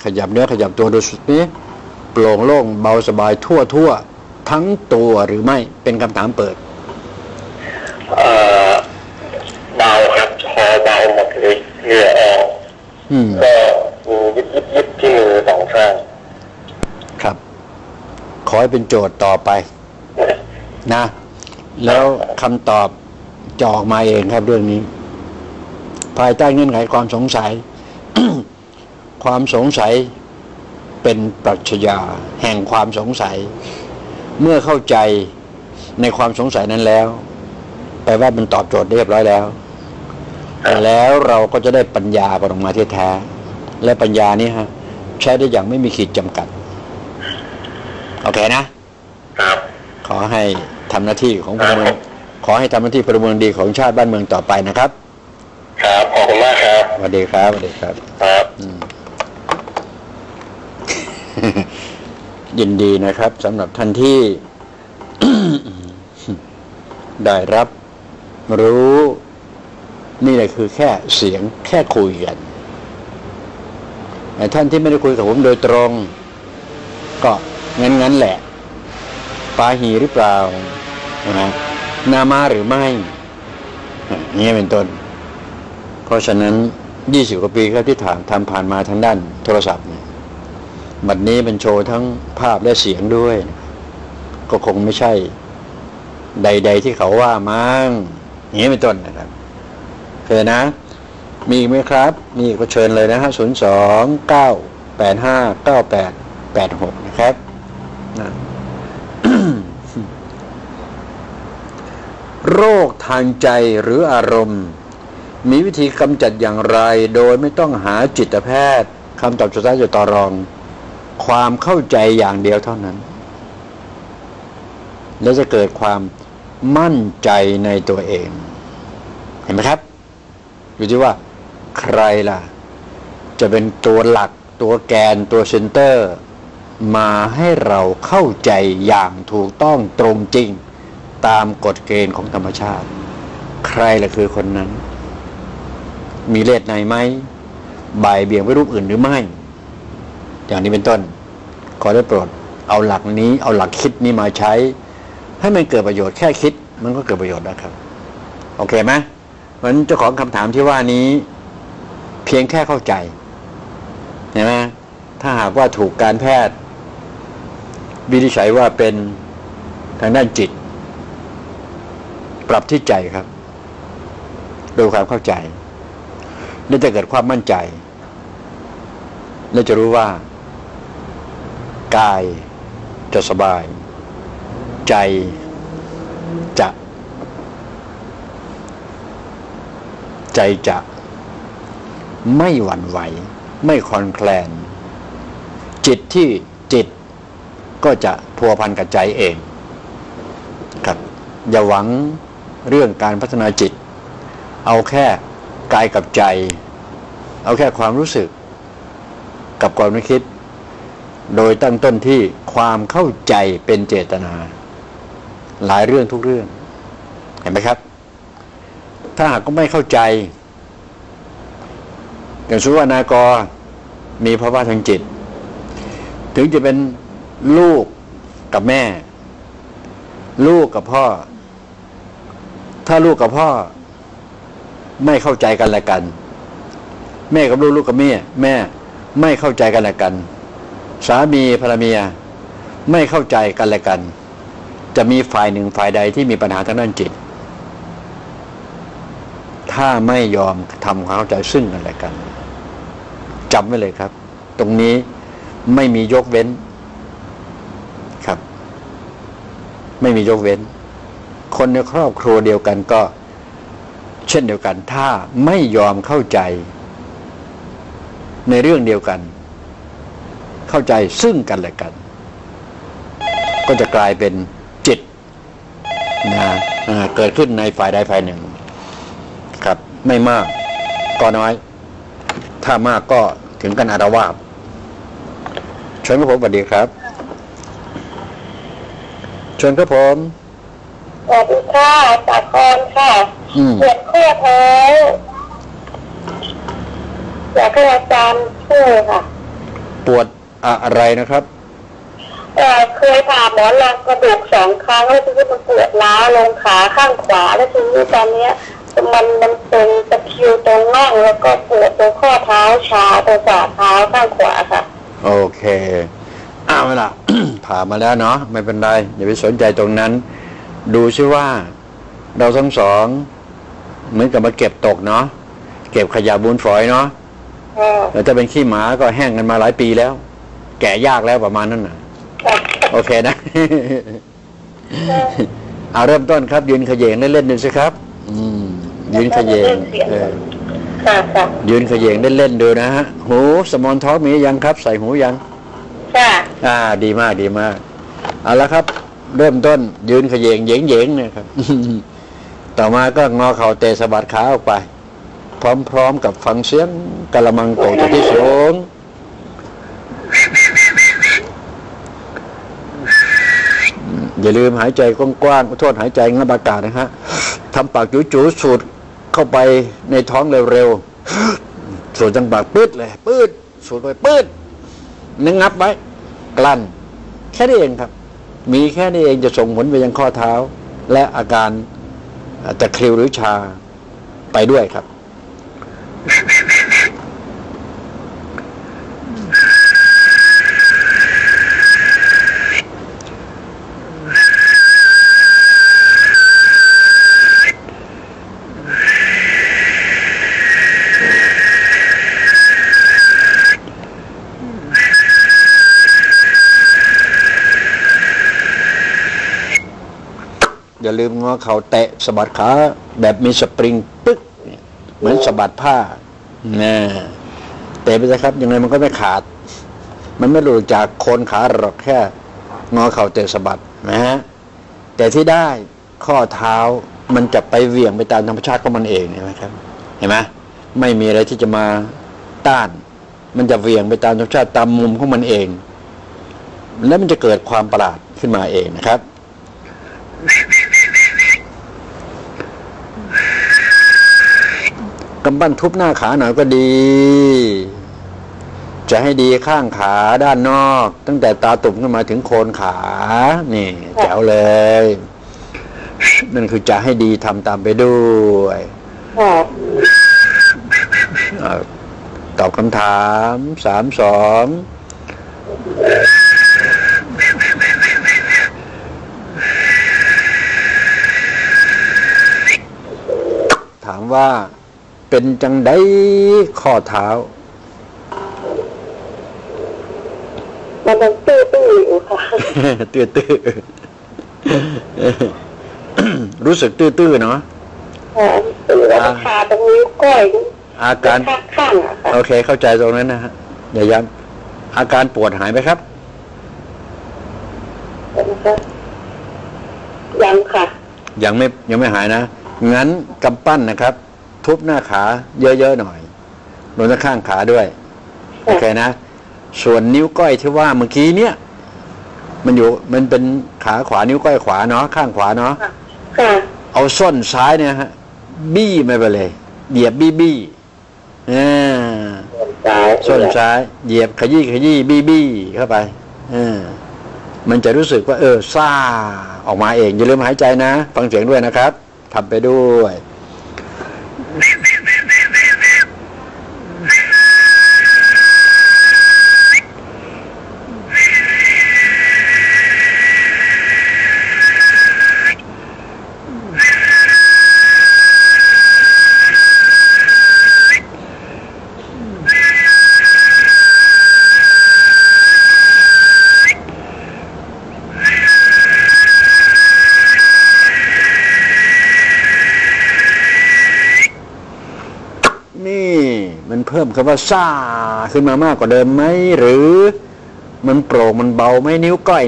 ยับเนื้อขยับตัวดูสุดนี้โปร่งโล่งเบาสบายทั่วทั้งตัวหรือไม่เป็นคำถามเปิดเบาครับคอเบาหมดเลยเหงื่อออกก็มียิบที่มือสองข้างครับขอให้เป็นโจทย์ต่อไปนะแล้วคำตอบจะออกมาเองครับเรื่องนี้ภายใต้เงื่อนไขความสงสัย ความสงสัยเป็นปรัชญาแห่งความสงสัยเมื่อเข้าใจในความสงสัยนั้นแล้วแปลว่ามันตอบโจทย์เรียบร้อยแล้วเราก็จะได้ปัญญาออกมาที่แท้และปัญญานี้ฮะใช้ได้อย่างไม่มีขีดจำกัดโอเคนะครับขอให้ทำหน้าที่ของพลเมืองขอให้ทำหน้าที่พลเมืองดีของชาติบ้านเมืองต่อไปนะครับครับขอบคุณมากครับสวัสดีครับสวัสดีครับครับยินดีนะครับสำหรับท่านที่ ได้รับรู้นี่แหละคือแค่เสียงแค่คุยกันแต่ท่านที่ไม่ได้คุยกับผมโดยตรงก็งั้นแหละปาหีหรือเปล่านามาหรือไม่นี่เป็นต้นเพราะฉะนั้น20 กว่าปีครับที่ทำผ่านมาทางด้านโทรศัพท์เนี่ยบัดนี้เป็นโชว์ทั้งภาพและเสียงด้วยก็คงไม่ใช่ใดๆที่เขาว่ามั้งอย่างนี้เป็นต้นนะครับเคยนะมีไหมครับมีก็เชิญเลยนะฮะ02-985-9886นะครับนะโรคทางใจหรืออารมณ์มีวิธีกำจัดอย่างไรโดยไม่ต้องหาจิตแพทย์คำตอบสุดท้ายจะต่อรองความเข้าใจอย่างเดียวเท่านั้นแล้วจะเกิดความมั่นใจในตัวเองเห็นไหมครับอยู่ที่ว่าใครล่ะจะเป็นตัวหลักตัวแกนตัวเซนเตอร์มาให้เราเข้าใจอย่างถูกต้องตรงจริงตามกฎเกณฑ์ของธรรมชาติใครล่ะคือคนนั้นมีเลสในไหมบ่ายเบี่ยงไปรูปอื่นหรือไม่อย่างนี้เป็นต้นขอได้โปรดเอาหลักนี้เอาหลักคิดนี้มาใช้ให้มันเกิดประโยชน์แค่คิดมันก็เกิดประโยชน์นะครับโอเคไหมเพราะฉะนั้นเจ้าของคำถามที่ว่านี้เพียงแค่เข้าใจเห็นไหมถ้าหากว่าถูกการแพทย์วินิจฉัยว่าเป็นทางด้านจิตปรับที่ใจครับโดยความเข้าใจและจะเกิดความมั่นใจและจะรู้ว่ากายจะสบายใจจะไม่หวั่นไหวไม่คลอนแคลนจิตก็จะพัวพันกับใจเองครับอย่าหวังเรื่องการพัฒนาจิตเอาแค่กายกับใจเอาแค่ความรู้สึกกับความนึกคิดโดยตั้งต้นที่ความเข้าใจเป็นเจตนาหลายเรื่องทุกเรื่องเห็นไหมครับถ้าหากก็ไม่เข้าใจอย่างสุวรรณากรมีภาวะทางจิตถึงจะเป็นลูกกับแม่ลูกกับพ่อถ้าลูกกับพ่อไม่เข้าใจกันและกันแม่กับลูกกับแม่ไม่เข้าใจกันและกันสามีภรรยาไม่เข้าใจกันและกันจะมีฝ่ายหนึ่งฝ่ายใดที่มีปัญหาทางด้านจิตถ้าไม่ยอมทำความเข้าใจซึ่งกันและกันจำไว้เลยครับตรงนี้ไม่มียกเว้นครับไม่มียกเว้นคนในครอบครัวเดียวกันก็เช่นเดียวกันถ้าไม่ยอมเข้าใจในเรื่องเดียวกันเข้าใจซึ่งกันและกันก็จะกลายเป็นจิตเกิดขึ้นในฝ่ายใดฝ่ายหนึ่งครับไม่มากก็น้อยถ้ามากก็ถึงกันอาละวาดเชิญครับผมสวัสดีครับเชิญครับผมสวัสดีค่ะสากรค่ะเจ็บข้อเท้าอยากให้อาจารย์ช่วยค่ะปปวดอะไรนะครับเคยผ่าหมอนรองกระดูก2 ครั้งแล้วทีนี้มันปวดล้าวลงขาข้างขวาแล้วทีนี้ตอนนี้มันเป็นตะคริวตรงน่องแล้วก็ปวดตรงข้อเท้าชาตรงฝ่าเท้าข้างขวาค่ะโอเคเวลา ผ่ามาแล้วเนาะไม่เป็นไรอย่าไปสนใจตรงนั้นดูซิว่าเราทั้งสองเหมือนกับมาเก็บตกเนาะเก็บขยะมูลฝอยเนาะแล้วจะเป็นขี้หมาก็แห้งกันมาหลายปีแล้วแก่ยากแล้วประมาณนั้นน่ะโอเคนะ เริ่มต้นครับยืนเขย่งเล่นๆดูสิครับยืนเขย่งยืนเขย่งเล่นๆดูนะฮะหูสมอนท้องมียังครับใส่หูยังดีมากดีมากเอาละครับเริ่มต้นยืนเขย่งเหย่งๆเนี่ยครับ ต่อมาก็งอเข่าเตะสะบัดขาออกไปพร้อมๆกับฟังเสียงกะละมังโตจากที่สูงอย่าลืมหายใจกว้างๆโทษหายใจงับอากาศนะฮะทำปากจู่ๆสูดเข้าไปในท้องเร็วๆสูดจังปากปื๊ดเลยปื๊ดสูดไปปื๊ดนึงงับไว้กลั้นแค่นี้เองครับมีแค่นี้เองจะส่งผลไปยังข้อเท้าและอาการตะคริวหรือชาไปด้วยครับอย่าลืมงอเข่าเตะสะบัดขาแบบมีสปริงปึ๊กเหมือนสะบัดผ้านะเตะไปเลยครับยังไงมันก็ไม่ขาดมันไม่หลุดจากโคนขาหรอกแค่งอเข่าเตะสะบัดนะฮะแต่ที่ได้ข้อเท้ามันจะไปเหวี่ยงไปตามธรรมชาติของมันเองเห็นไหมครับเห็นไหมไม่มีอะไรที่จะมาต้านมันจะเหวี่ยงไปตามธรรมชาติตามมุมของมันเองแล้วมันจะเกิดความประหลาดขึ้นมาเองนะครับกำปั้นทุบหน้าขาหน่อยก็ดีจะให้ดีข้างขาด้านนอกตั้งแต่ตาตุ่มขึ้นมาถึงโคนขานี่แจ๋วเลยนั่นคือจะให้ดีทำตามไปด้วยตอบคำถาม3-2ถามว่าเป็นจังไดข้อเท้ามันยังตื้ออยู่ค่ะตื้อรู้สึกตื้อเนาะแล้วขาตรงนิ้วก้อยอาการข้างโอเคเข้าใจตรงนั้นนะฮะอย่าย้ำอาการปวดหายไหมครับยังค่ะยังไม่หายนะงั้นกำปั้นนะครับทุบหน้าขาเยอะๆหน่อยลงข้างขาด้วยโอเคนะส่วนนิ้วก้อยที่ว่าเมื่อกี้เนี่ยมันเป็นขาขวานิ้วก้อยขวาเนาะข้างขวาเนาะเอาส้นซ้ายเนี่ยฮะบี้ไม่ไปเลยเหยียบบี้ส้นซ้ายเหยียบขยี้บี้เข้าไปมันจะรู้สึกว่าซ่าออกมาเองอย่าลืมหายใจนะฟังเสียงด้วยนะครับทำไปด้วยมันเพิ่มคำว่าซ่าขึ้นมามากกว่าเดิมไหมหรือมันโปร่งมันเบาไหมนิ้วก้อย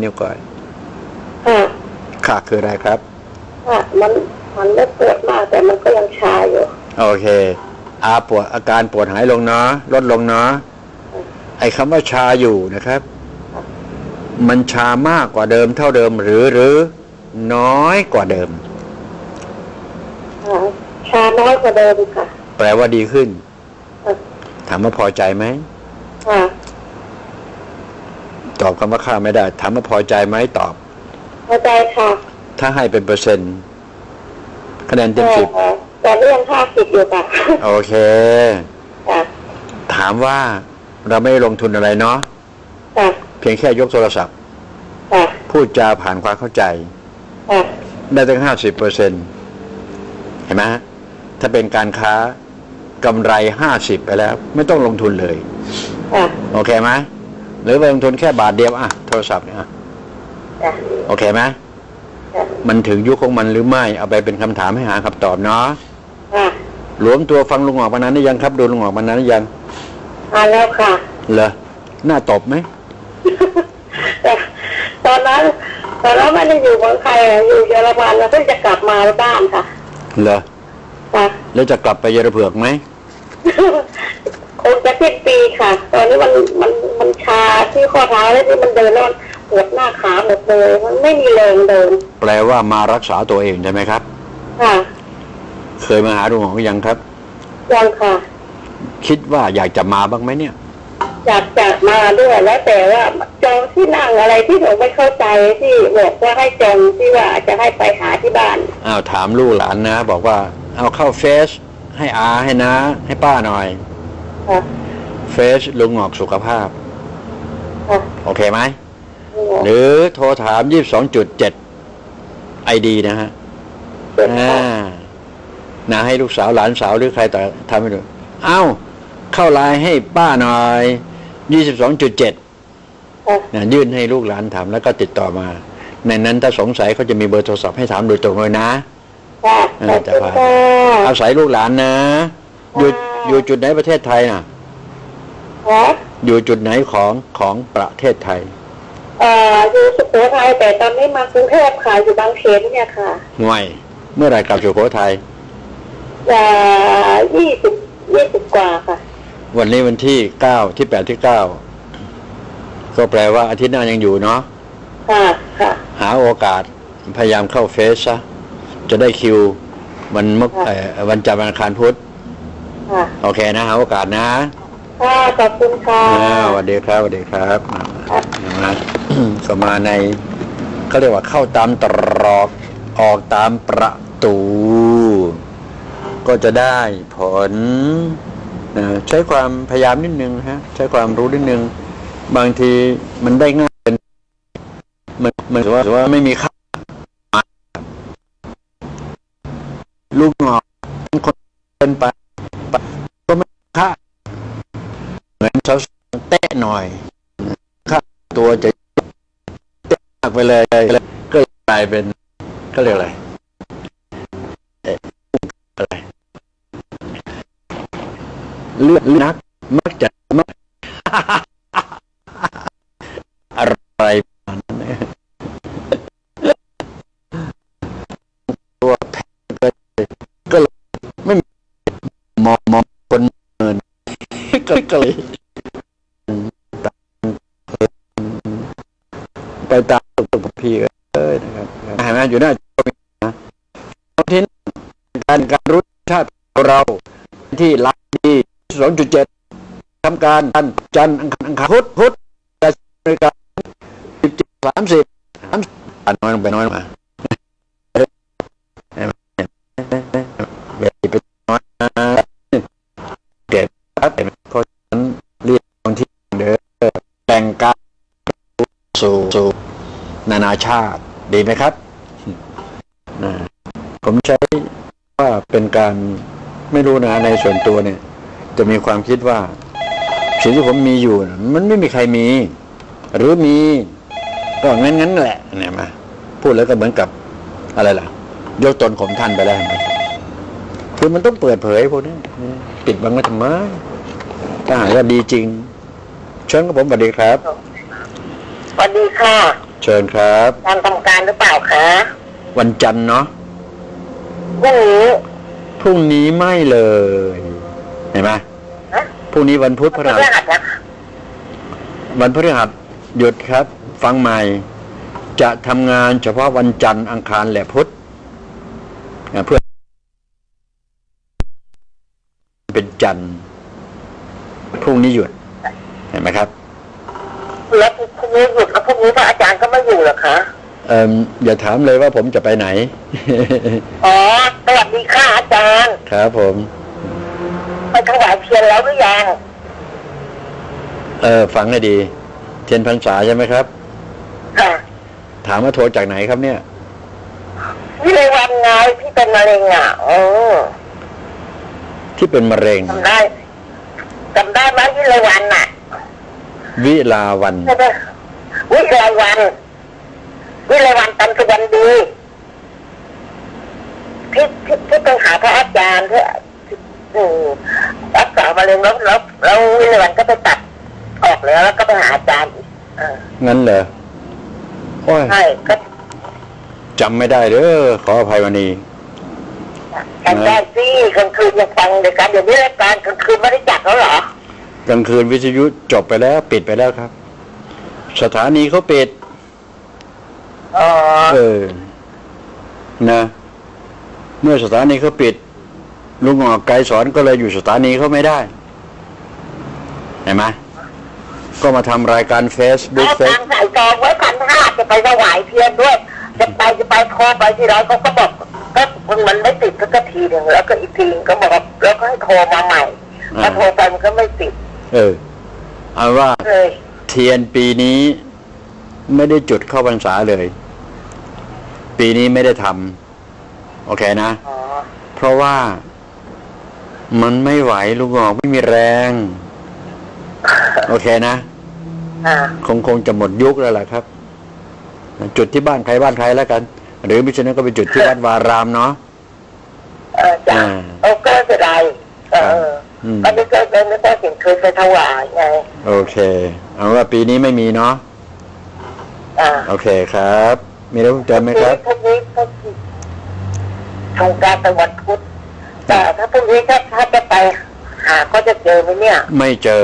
ค่ะคืออะไรครับมันไม่ปวดมากแต่มันก็ยังชาอยู่โอเคอาการปวดหายลงเนาะลดลงเนาะไอ้คำว่าชาอยู่นะครับมันชามากกว่าเดิมเท่าเดิมหรือน้อยกว่าเดิมชาน้อยกว่าเดิมค่ะแปลว่าดีขึ้นถามว่าพอใจไหมตอบคำว่าค่าไม่ได้ถามว่าพอใจไหมตอบพอใจค่ะถ้าให้เป็นเปอร์เซ็นต์คะแนนเต็ม10 แต่เรื่อง50อยู่ค่ะโอเคถามว่าเราไม่ลงทุนอะไรเนาะเพียงแค่ยกโทรศัพท์พูดจาผ่านความเข้าใจได้ตั้ง50%เห็นไหมถ้าเป็นการค้ากำไร50ไปแล้วไม่ต้องลงทุนเลยโอเคไหมหรือไปลงทุนแค่บาทเดียวโทรศัพท์เนี่ยโอเคไหมมันถึงยุคของมันหรือไม่เอาไปเป็นคำถามให้หาคำตอบเนาะหลวมตัวฟังลุงออกมานานหรือยังครับดูลุงออกมานานหรือยังแล้วค่ะเหรอหน้าตบไหมตอนนั้นไม่ได้อยู่เมืองไทยอยู่เยอรมันแล้วเพิ่งจะกลับมาบ้านค่ะเหรอแล้วจะกลับไปเยอรเผือกไหมคงจะสิ้นปีค่ะตอนนี้มันชาที่ข้อเท้าแล้วที่มันเดินแล้วปวดหน้าขาหมดเลยมันไม่มีแรงเดินแปลว่ามารักษาตัวเองใช่ไหมครับค่ะเคยมาหาลุงหงยังครับยังค่ะคิดว่าอยากจะมาบ้างไหมเนี่ยอยากจะมาด้วยแล้วแต่ว่าจองที่นั่งอะไรที่ผมไม่เข้าใจที่บอกว่าให้จองที่ว่าจะให้ไปหาที่บ้านถามลูกหลานนะบอกว่าเอาเข้าเฟซให้อาให้นะให้ป้าหน่อยเฟซลุงหงอกสุขภาพโอเคไหมหรือโทรถาม 22.7 ID นะฮะนะให้ลูกสาวหลานสาวหรือใครแต่ทำให้ดูเข้าไลน์ให้ป้าหน่อย 22.7 ยื่นให้ลูกหลานถามแล้วก็ติดต่อมาในนั้นถ้าสงสัยเขาจะมีเบอร์โทรศัพท์ให้ถามโดยตรงเลยนะจะพาอาศัยลูกหลานนะอยู่จุดไหนประเทศไทยนะอยู่จุดไหนของประเทศไทยอยู่สุโขทัยแต่ตอนนี้มากรุงเทพค่ะอยู่บางเขนเนี่ยค่ะห่วยเมื่อไหร่กลับสุโขทัย 20กว่าค่ะวันนี้วันที่9ที่8ที่9ก็แปลว่าอาทิตย์หน้ายังอยู่เนาะค่ะหาโอกาสพยายามเข้าเฟซซะจะได้คิววันจันทร์วันอังคารพุธโอเคนะหาโอกาสนะขอบคุณค่ะสวัสดีครับสวัสดีครับมาก็มาในเขาเรียกว่าเข้าตามตรอกออกตามประตูก็จะได้ผลใช้ความพยายามนิดนึงฮะใช้ความรู้นิดนึงบางทีมันได้ง่ายมันว่าไม่มีค่าลูกหงอกคนเป็นไปก็ไม่ค่าเหมือนเขาเตะหน่อยค่าตัวจะเตะมากไปเลยก็กลายเป็นก็เรียกอะไรเลือดนักมักจะอะไรตัวแพ้ก็ไม่มองคนเงินก็เลยไปตามตัวพี่นะครับเห็นไหมอยู่หน้านะที่การรู้ชาติเราที่รักดี2.7 ทำการจันทร์อังคารพุธนาฬิกา17:30น้อยลงไปน้อยมาเวลาไปน้อยเก็บครับเพราะฉะนั้นเรียกบางที่เด้อแต่งกายสู่นานาชาติดีไหมครับผมใช้ว่าเป็นการไม่รู้นะในส่วนตัวเนี่ยจะมีความคิดว่าสิ่งที่ผมมีอยู่มันไม่มีใครมีหรือมีก็งั้นแหละเนี่ยมาพูดแล้วก็เหมือนกับอะไรล่ะยกตนข่มท่านไปได้ไหมคือมันต้องเปิดเผยพวกนี้ปิดบังไว้ทำไมถ้าหากว่าดีจริงเชิญกับผมสวัสดีครับสวัสดีค่ะเชิญครับการทำการหรือเปล่าคะวันจันทร์เนาะพรุ่งนี้ไม่เลยเห็นไหมพรุ่งนี้วันพุธพฤหัสวันพฤหัสหยุดครับฟังใหม่จะทำงานเฉพาะวันจันทร์อังคารและพุธเพื่อเป็นจันทร์พรุ่งนี้หยุดเห็นไหมครับแล้วพรุ่งนี้หยุดแล้วพรุ่งนี้พระอาจารย์ก็ไม่อยู่หรอคะอย่าถามเลยว่าผมจะไปไหนอ๋อสวัสดีค่ะอาจารย์ครับผมไปถวายเทียนแล้วหรือยังฟังให้ดีเทียนพรรษาใช่ไหมครับค่ะถามว่าโทรจากไหนครับเนี่ยวิเลวันไงพี่เป็นมะเร็งอ่ะที่เป็นมะเร็งจำได้ไหมวิเลวันน่ะวิลาวันวิเลวันตันสุวรรณดีที่ไปหาพระอาจารย์เพื่อรักษามะเร็งแล้ววิเลวันก็ไปตัดออกแล้วก็ไปหาอาจารย์งั้นเหรอโอ้ยใช่ก็จำไม่ได้เด้อขออภัยวันนี้จำได้สิกลางคืนยังฟังเลยครับเดี๋ยวนี้รายการกลางคืนไม่ได้จัดแล้วเหรอกลางคืนวิทยุจบไปแล้วปิดไปแล้วครับสถานีเขาปิดนะเมื่อสถานีเขาปิดลุงออกไกลสอนก็เลยอยู่สถานีเขาไม่ได้เห็นไหมก็มาทำรายการเฟซบุ๊กใส่จองไว้1,500จะไปถวายเทียนด้วยจะไปโทรไปที่ร้านเขาก็บอกก็มันไม่ติดก็ทีหนึ่งแล้วก็อีกทีก็บอกแล้วก็ให้โทรมาใหม่ถ้าโทรไปมันก็ไม่ติดเอาว่าเทียนปีนี้ไม่ได้จุดเข้าพรรษาเลยปีนี้ไม่ได้ทำโอเคนะเพราะว่ามันไม่ไหวลุงออกไม่มีแรงโอเคนะคงจะหมดยุคแล้วล่ะครับจุดที่บ้านใครแล้วกันหรือมิฉะนั้นก็ไปจุดที่วัดวารามเนาะจ้ะก็จะได้ก็ไม่เคยเห็นเคยไปถวายไงโอเคเอาว่าปีนี้ไม่มีเนาะโอเคครับมีอะไรเพิ่มเติมไหมครับพรุ่งนี้ทำการไปวันพุธแต่ถ้าพรุ่งนี้ถ้าจะไปหาก็จะเจอไหมเนี่ยไม่เจอ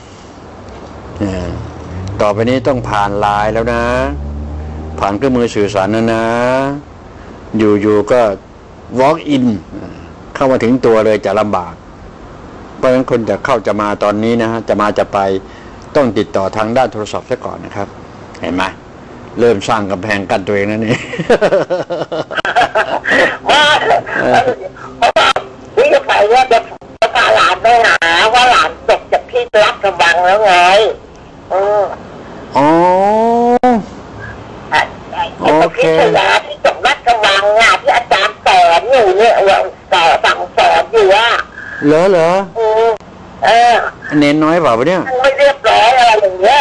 ต่อไปนี้ต้องผ่านไลน์แล้วนะผ่านเครื่องมือสื่อสารนะอยู่ก็ walk in เข้ามาถึงตัวเลยจะลำบากเพราะฉะนั้นคนจะเข้าจะมาตอนนี้นะฮะจะไปต้องติดต่อทางด้านโทรศัพท์ซะก่อนนะครับเห็นไหมเริ่มสร้างกำแพงกั้นตัวเองแล้วนี่พี่จะไปว่าจะพาหลานไปหาว่าหลานจบจากที่รับกระบังแล้วไงโอเคพิทยาที่จบรัฐกำลังที่อาจารย์สอนอยู่เนี่ยสั่งสอนอยู่ว่าเหรอเน้นน้อยเปล่าเนี่ยไม่เรียบร้อยอะไรอย่างเงี้ย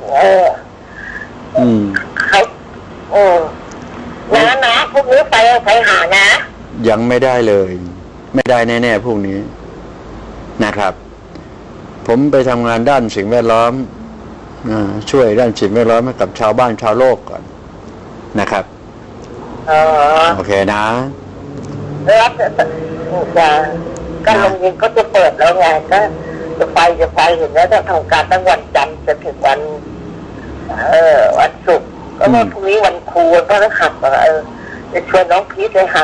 เขานะพวกนี้ไปหานะยังไม่ได้เลยไม่ได้แน่ๆพวกนี้นะครับผมไปทำงานด้านสิ่งแวดล้อมช่วยด้านสิ่งแวดล้อมให้กับชาวบ้านชาวโลกก่อนนะครับโอเคนะแล้วก็โรงเรียนก็จะเปิดแล้วไงก็จะไปเห็นแล้วจะทำการตั้งวันจันทร์จะถึงวันศุกร์ก็ว่าพรุ่งนี้วันครูก็ต้องหัดจะชวนน้องพีทไปหา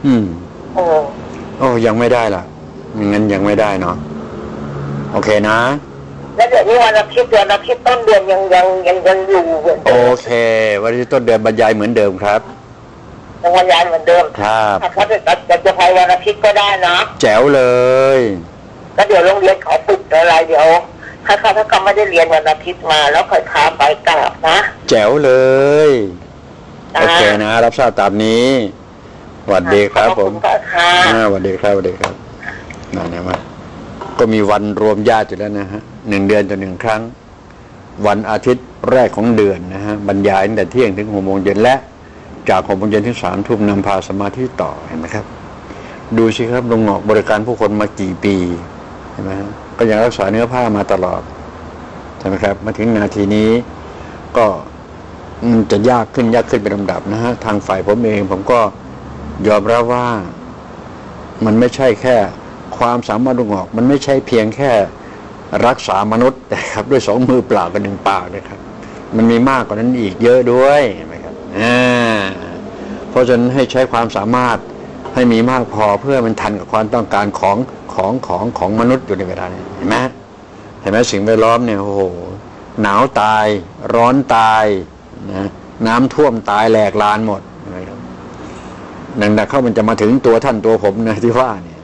ยังไม่ได้ล่ะงั้นยังไม่ได้เนาะโอเคนะแล้วเดี๋ยวนี้วันอาทิตย์ต้นเดือนยังอยู่โอเควันอาทิตย์ต้นเดือนบรรยายเหมือนเดิมครับบรรยายเหมือนเดิมครับถ้าจะไปวันอาทิตย์ก็ได้นะแจ๋วเลยก็เดี๋ยวโรงเรียนขอฝึกอะไรเดี๋ยวถ้าเขาไม่ได้เรียนวันอาทิตย์มาแล้วค่อยพาไปกลับนะแจ๋วเลยโอเคนะรับทราบตามนี้สวัสดีครับผมสวัสดีครับนั่นนะก็มีวันรวมญาติอยู่แล้วนะฮะ1 เดือนต่อ1 ครั้งวันอาทิตย์แรกของเดือนนะฮะบรรยายตั้งแต่เที่ยงถึง6 โมงเย็นและจาก6 โมงเย็นถึง3 ทุ่มนำพาสมาธิต่อเห็นไหมครับดูสิครับลุงหงอกบริการผู้คนมากี่ปีเห็นไหมก็ยังรักษาเนื้อผ้ามาตลอดใช่ไหมครับมาถึงนาทีนี้ก็จะยากขึ้นเป็นลำดับนะฮะทางฝ่ายผมเองผมก็ยอมรับว่ามันไม่ใช่แค่ความสามารถลุงหงอกมันไม่ใช่เพียงแค่รักษามนุษย์นะครับด้วย2 มือเปล่ากับ1 ปากนะครับมันมีมากกว่านั้นอีกเยอะด้วยเห็นไหมครับเพราะฉะนั้นให้ใช้ความสามารถให้มีมากพอเพื่อมันทันกับความต้องการของมนุษย์อยู่ในเวลานี้เห็นไหมสิ่งแวดล้อมเนี่ยโอ้โหหนาวตายร้อนตายนะน้ำท่วมตายแหลกลานหมดนะครับนั่นแหละเข้ามันจะมาถึงตัวท่านตัวผมนะที่ว่าเนี่ย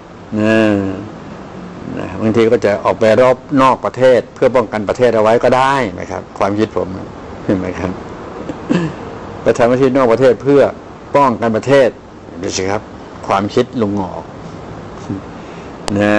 นะบางทีก็จะออกไปรอบนอกประเทศเพื่อป้องกันประเทศเอาไว้ก็ได้นะครับความคิดผมเห็นไหมครับไปทำหน้าที่นอกประเทศเพื่อป้องกันประเทศดูสิครับความคิดลุงหงอกนะ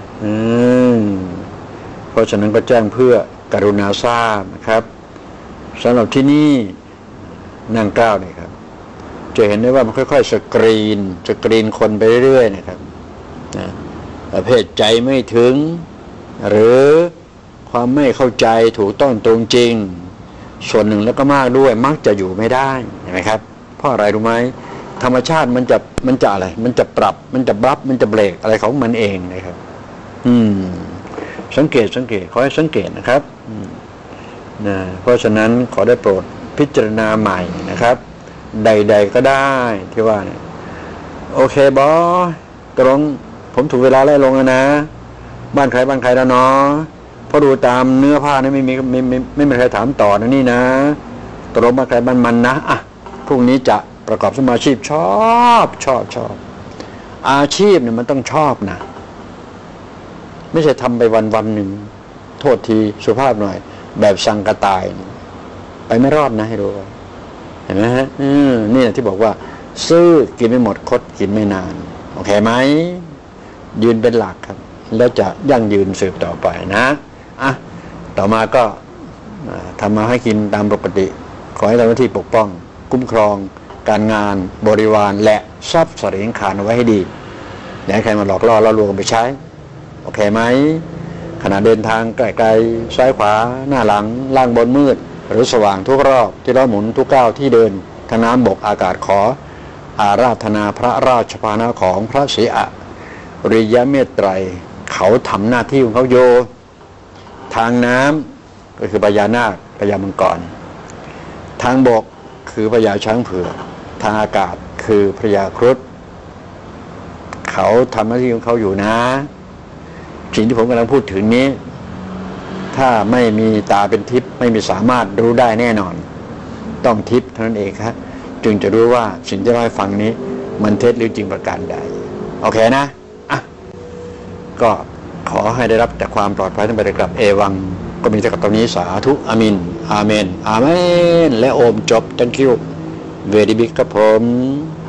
เพราะฉะนั้นก็แจ้งเพื่อกรุณาทราบนะครับสำหรับที่นี่นั่งเก้าเนี่ยครับจะเห็นได้ว่ามันค่อยๆสกรีนคนไปเรื่อยๆนะครับนะประเภทใจไม่ถึงหรือความไม่เข้าใจถูกต้องตรงจริงส่วนหนึ่งแล้วก็มากด้วยมักจะอยู่ไม่ได้เห็นไหมครับเพราะอะไรรู้ไหมธรรมชาติมันจะอะไรมันจะปรับมันจะบัฟมันจะเบรกอะไรของมันเองนะครับสังเกตขอให้สังเกตนะครับนะเพราะฉะนั้นขอได้โปรดพิจารณาใหม่นะครับใดๆก็ได้ที่ว่าเนี่ยโอเคบอตรงผมถูกเวลาไล่ลงแล้วนะบ้านใครแล้วเนาะเพราะดูตามเนื้อผ้านี่ไม่มีใครถามต่อนะนี่นะตรงบ้านใครบ้านมันนะอ่ะพรุ่งนี้จะประกอบสมาชีพชอบอาชีพเนี่ยมันต้องชอบนะไม่ใช่ทำไปวันหนึ่งโทษทีสุภาพหน่อยแบบสังกะตายไปไม่รอดนะให้รู้เห็นไหมฮะนี่ที่บอกว่าซื้อกินไม่หมดคดกินไม่นานโอเคไหมยืนเป็นหลักครับแล้วจะยั่งยืนสืบต่อไปนะอ่ะต่อมาก็ทำมาให้กินตามปกติขอให้ทำหน้าที่ปกป้องคุ้มครองการงานบริวารและทรัพย์สินขานเอาไว้ให้ดีอย่าให้ใครมาหลอกล่อลวงไปใช้โอเคไหมขณะเดินทางไกลๆซ้ายขวาหน้าหลังล่างบนมืดหรือสว่างทุกรอบที่ล้อหมุนทุกก้าวที่เดินทางน้ำบกอากาศขออาราธนาพระราชภานะของพระศรีอริยเมตไตรเขาทำหน้าที่ของเขาโยทางน้ำก็คือพญานาคพญามังกรทางบกคือพญาช้างเผือกทางอากาศคือพญาครุฑเขาทำหน้าที่ของเขาอยู่นะสิ่งที่ผมกำลังพูดถึงนี้ถ้าไม่มีตาเป็นทิพย์ไม่มีสามารถรู้ได้แน่นอนต้องทิพย์เท่านั้นเองครับจึงจะรู้ว่าสิ่งที่เราให้ฟังนี้มันเท็จหรือจริงประการใดโอเคนะอ่ะก็ขอให้ได้รับแต่ความปลอดภัยทั้งไปเลยกับเอวังก็มีแต่กับตรงนี้สาธุอามินอาเมนอาเมนและโอมจบ thank you very big ครับผม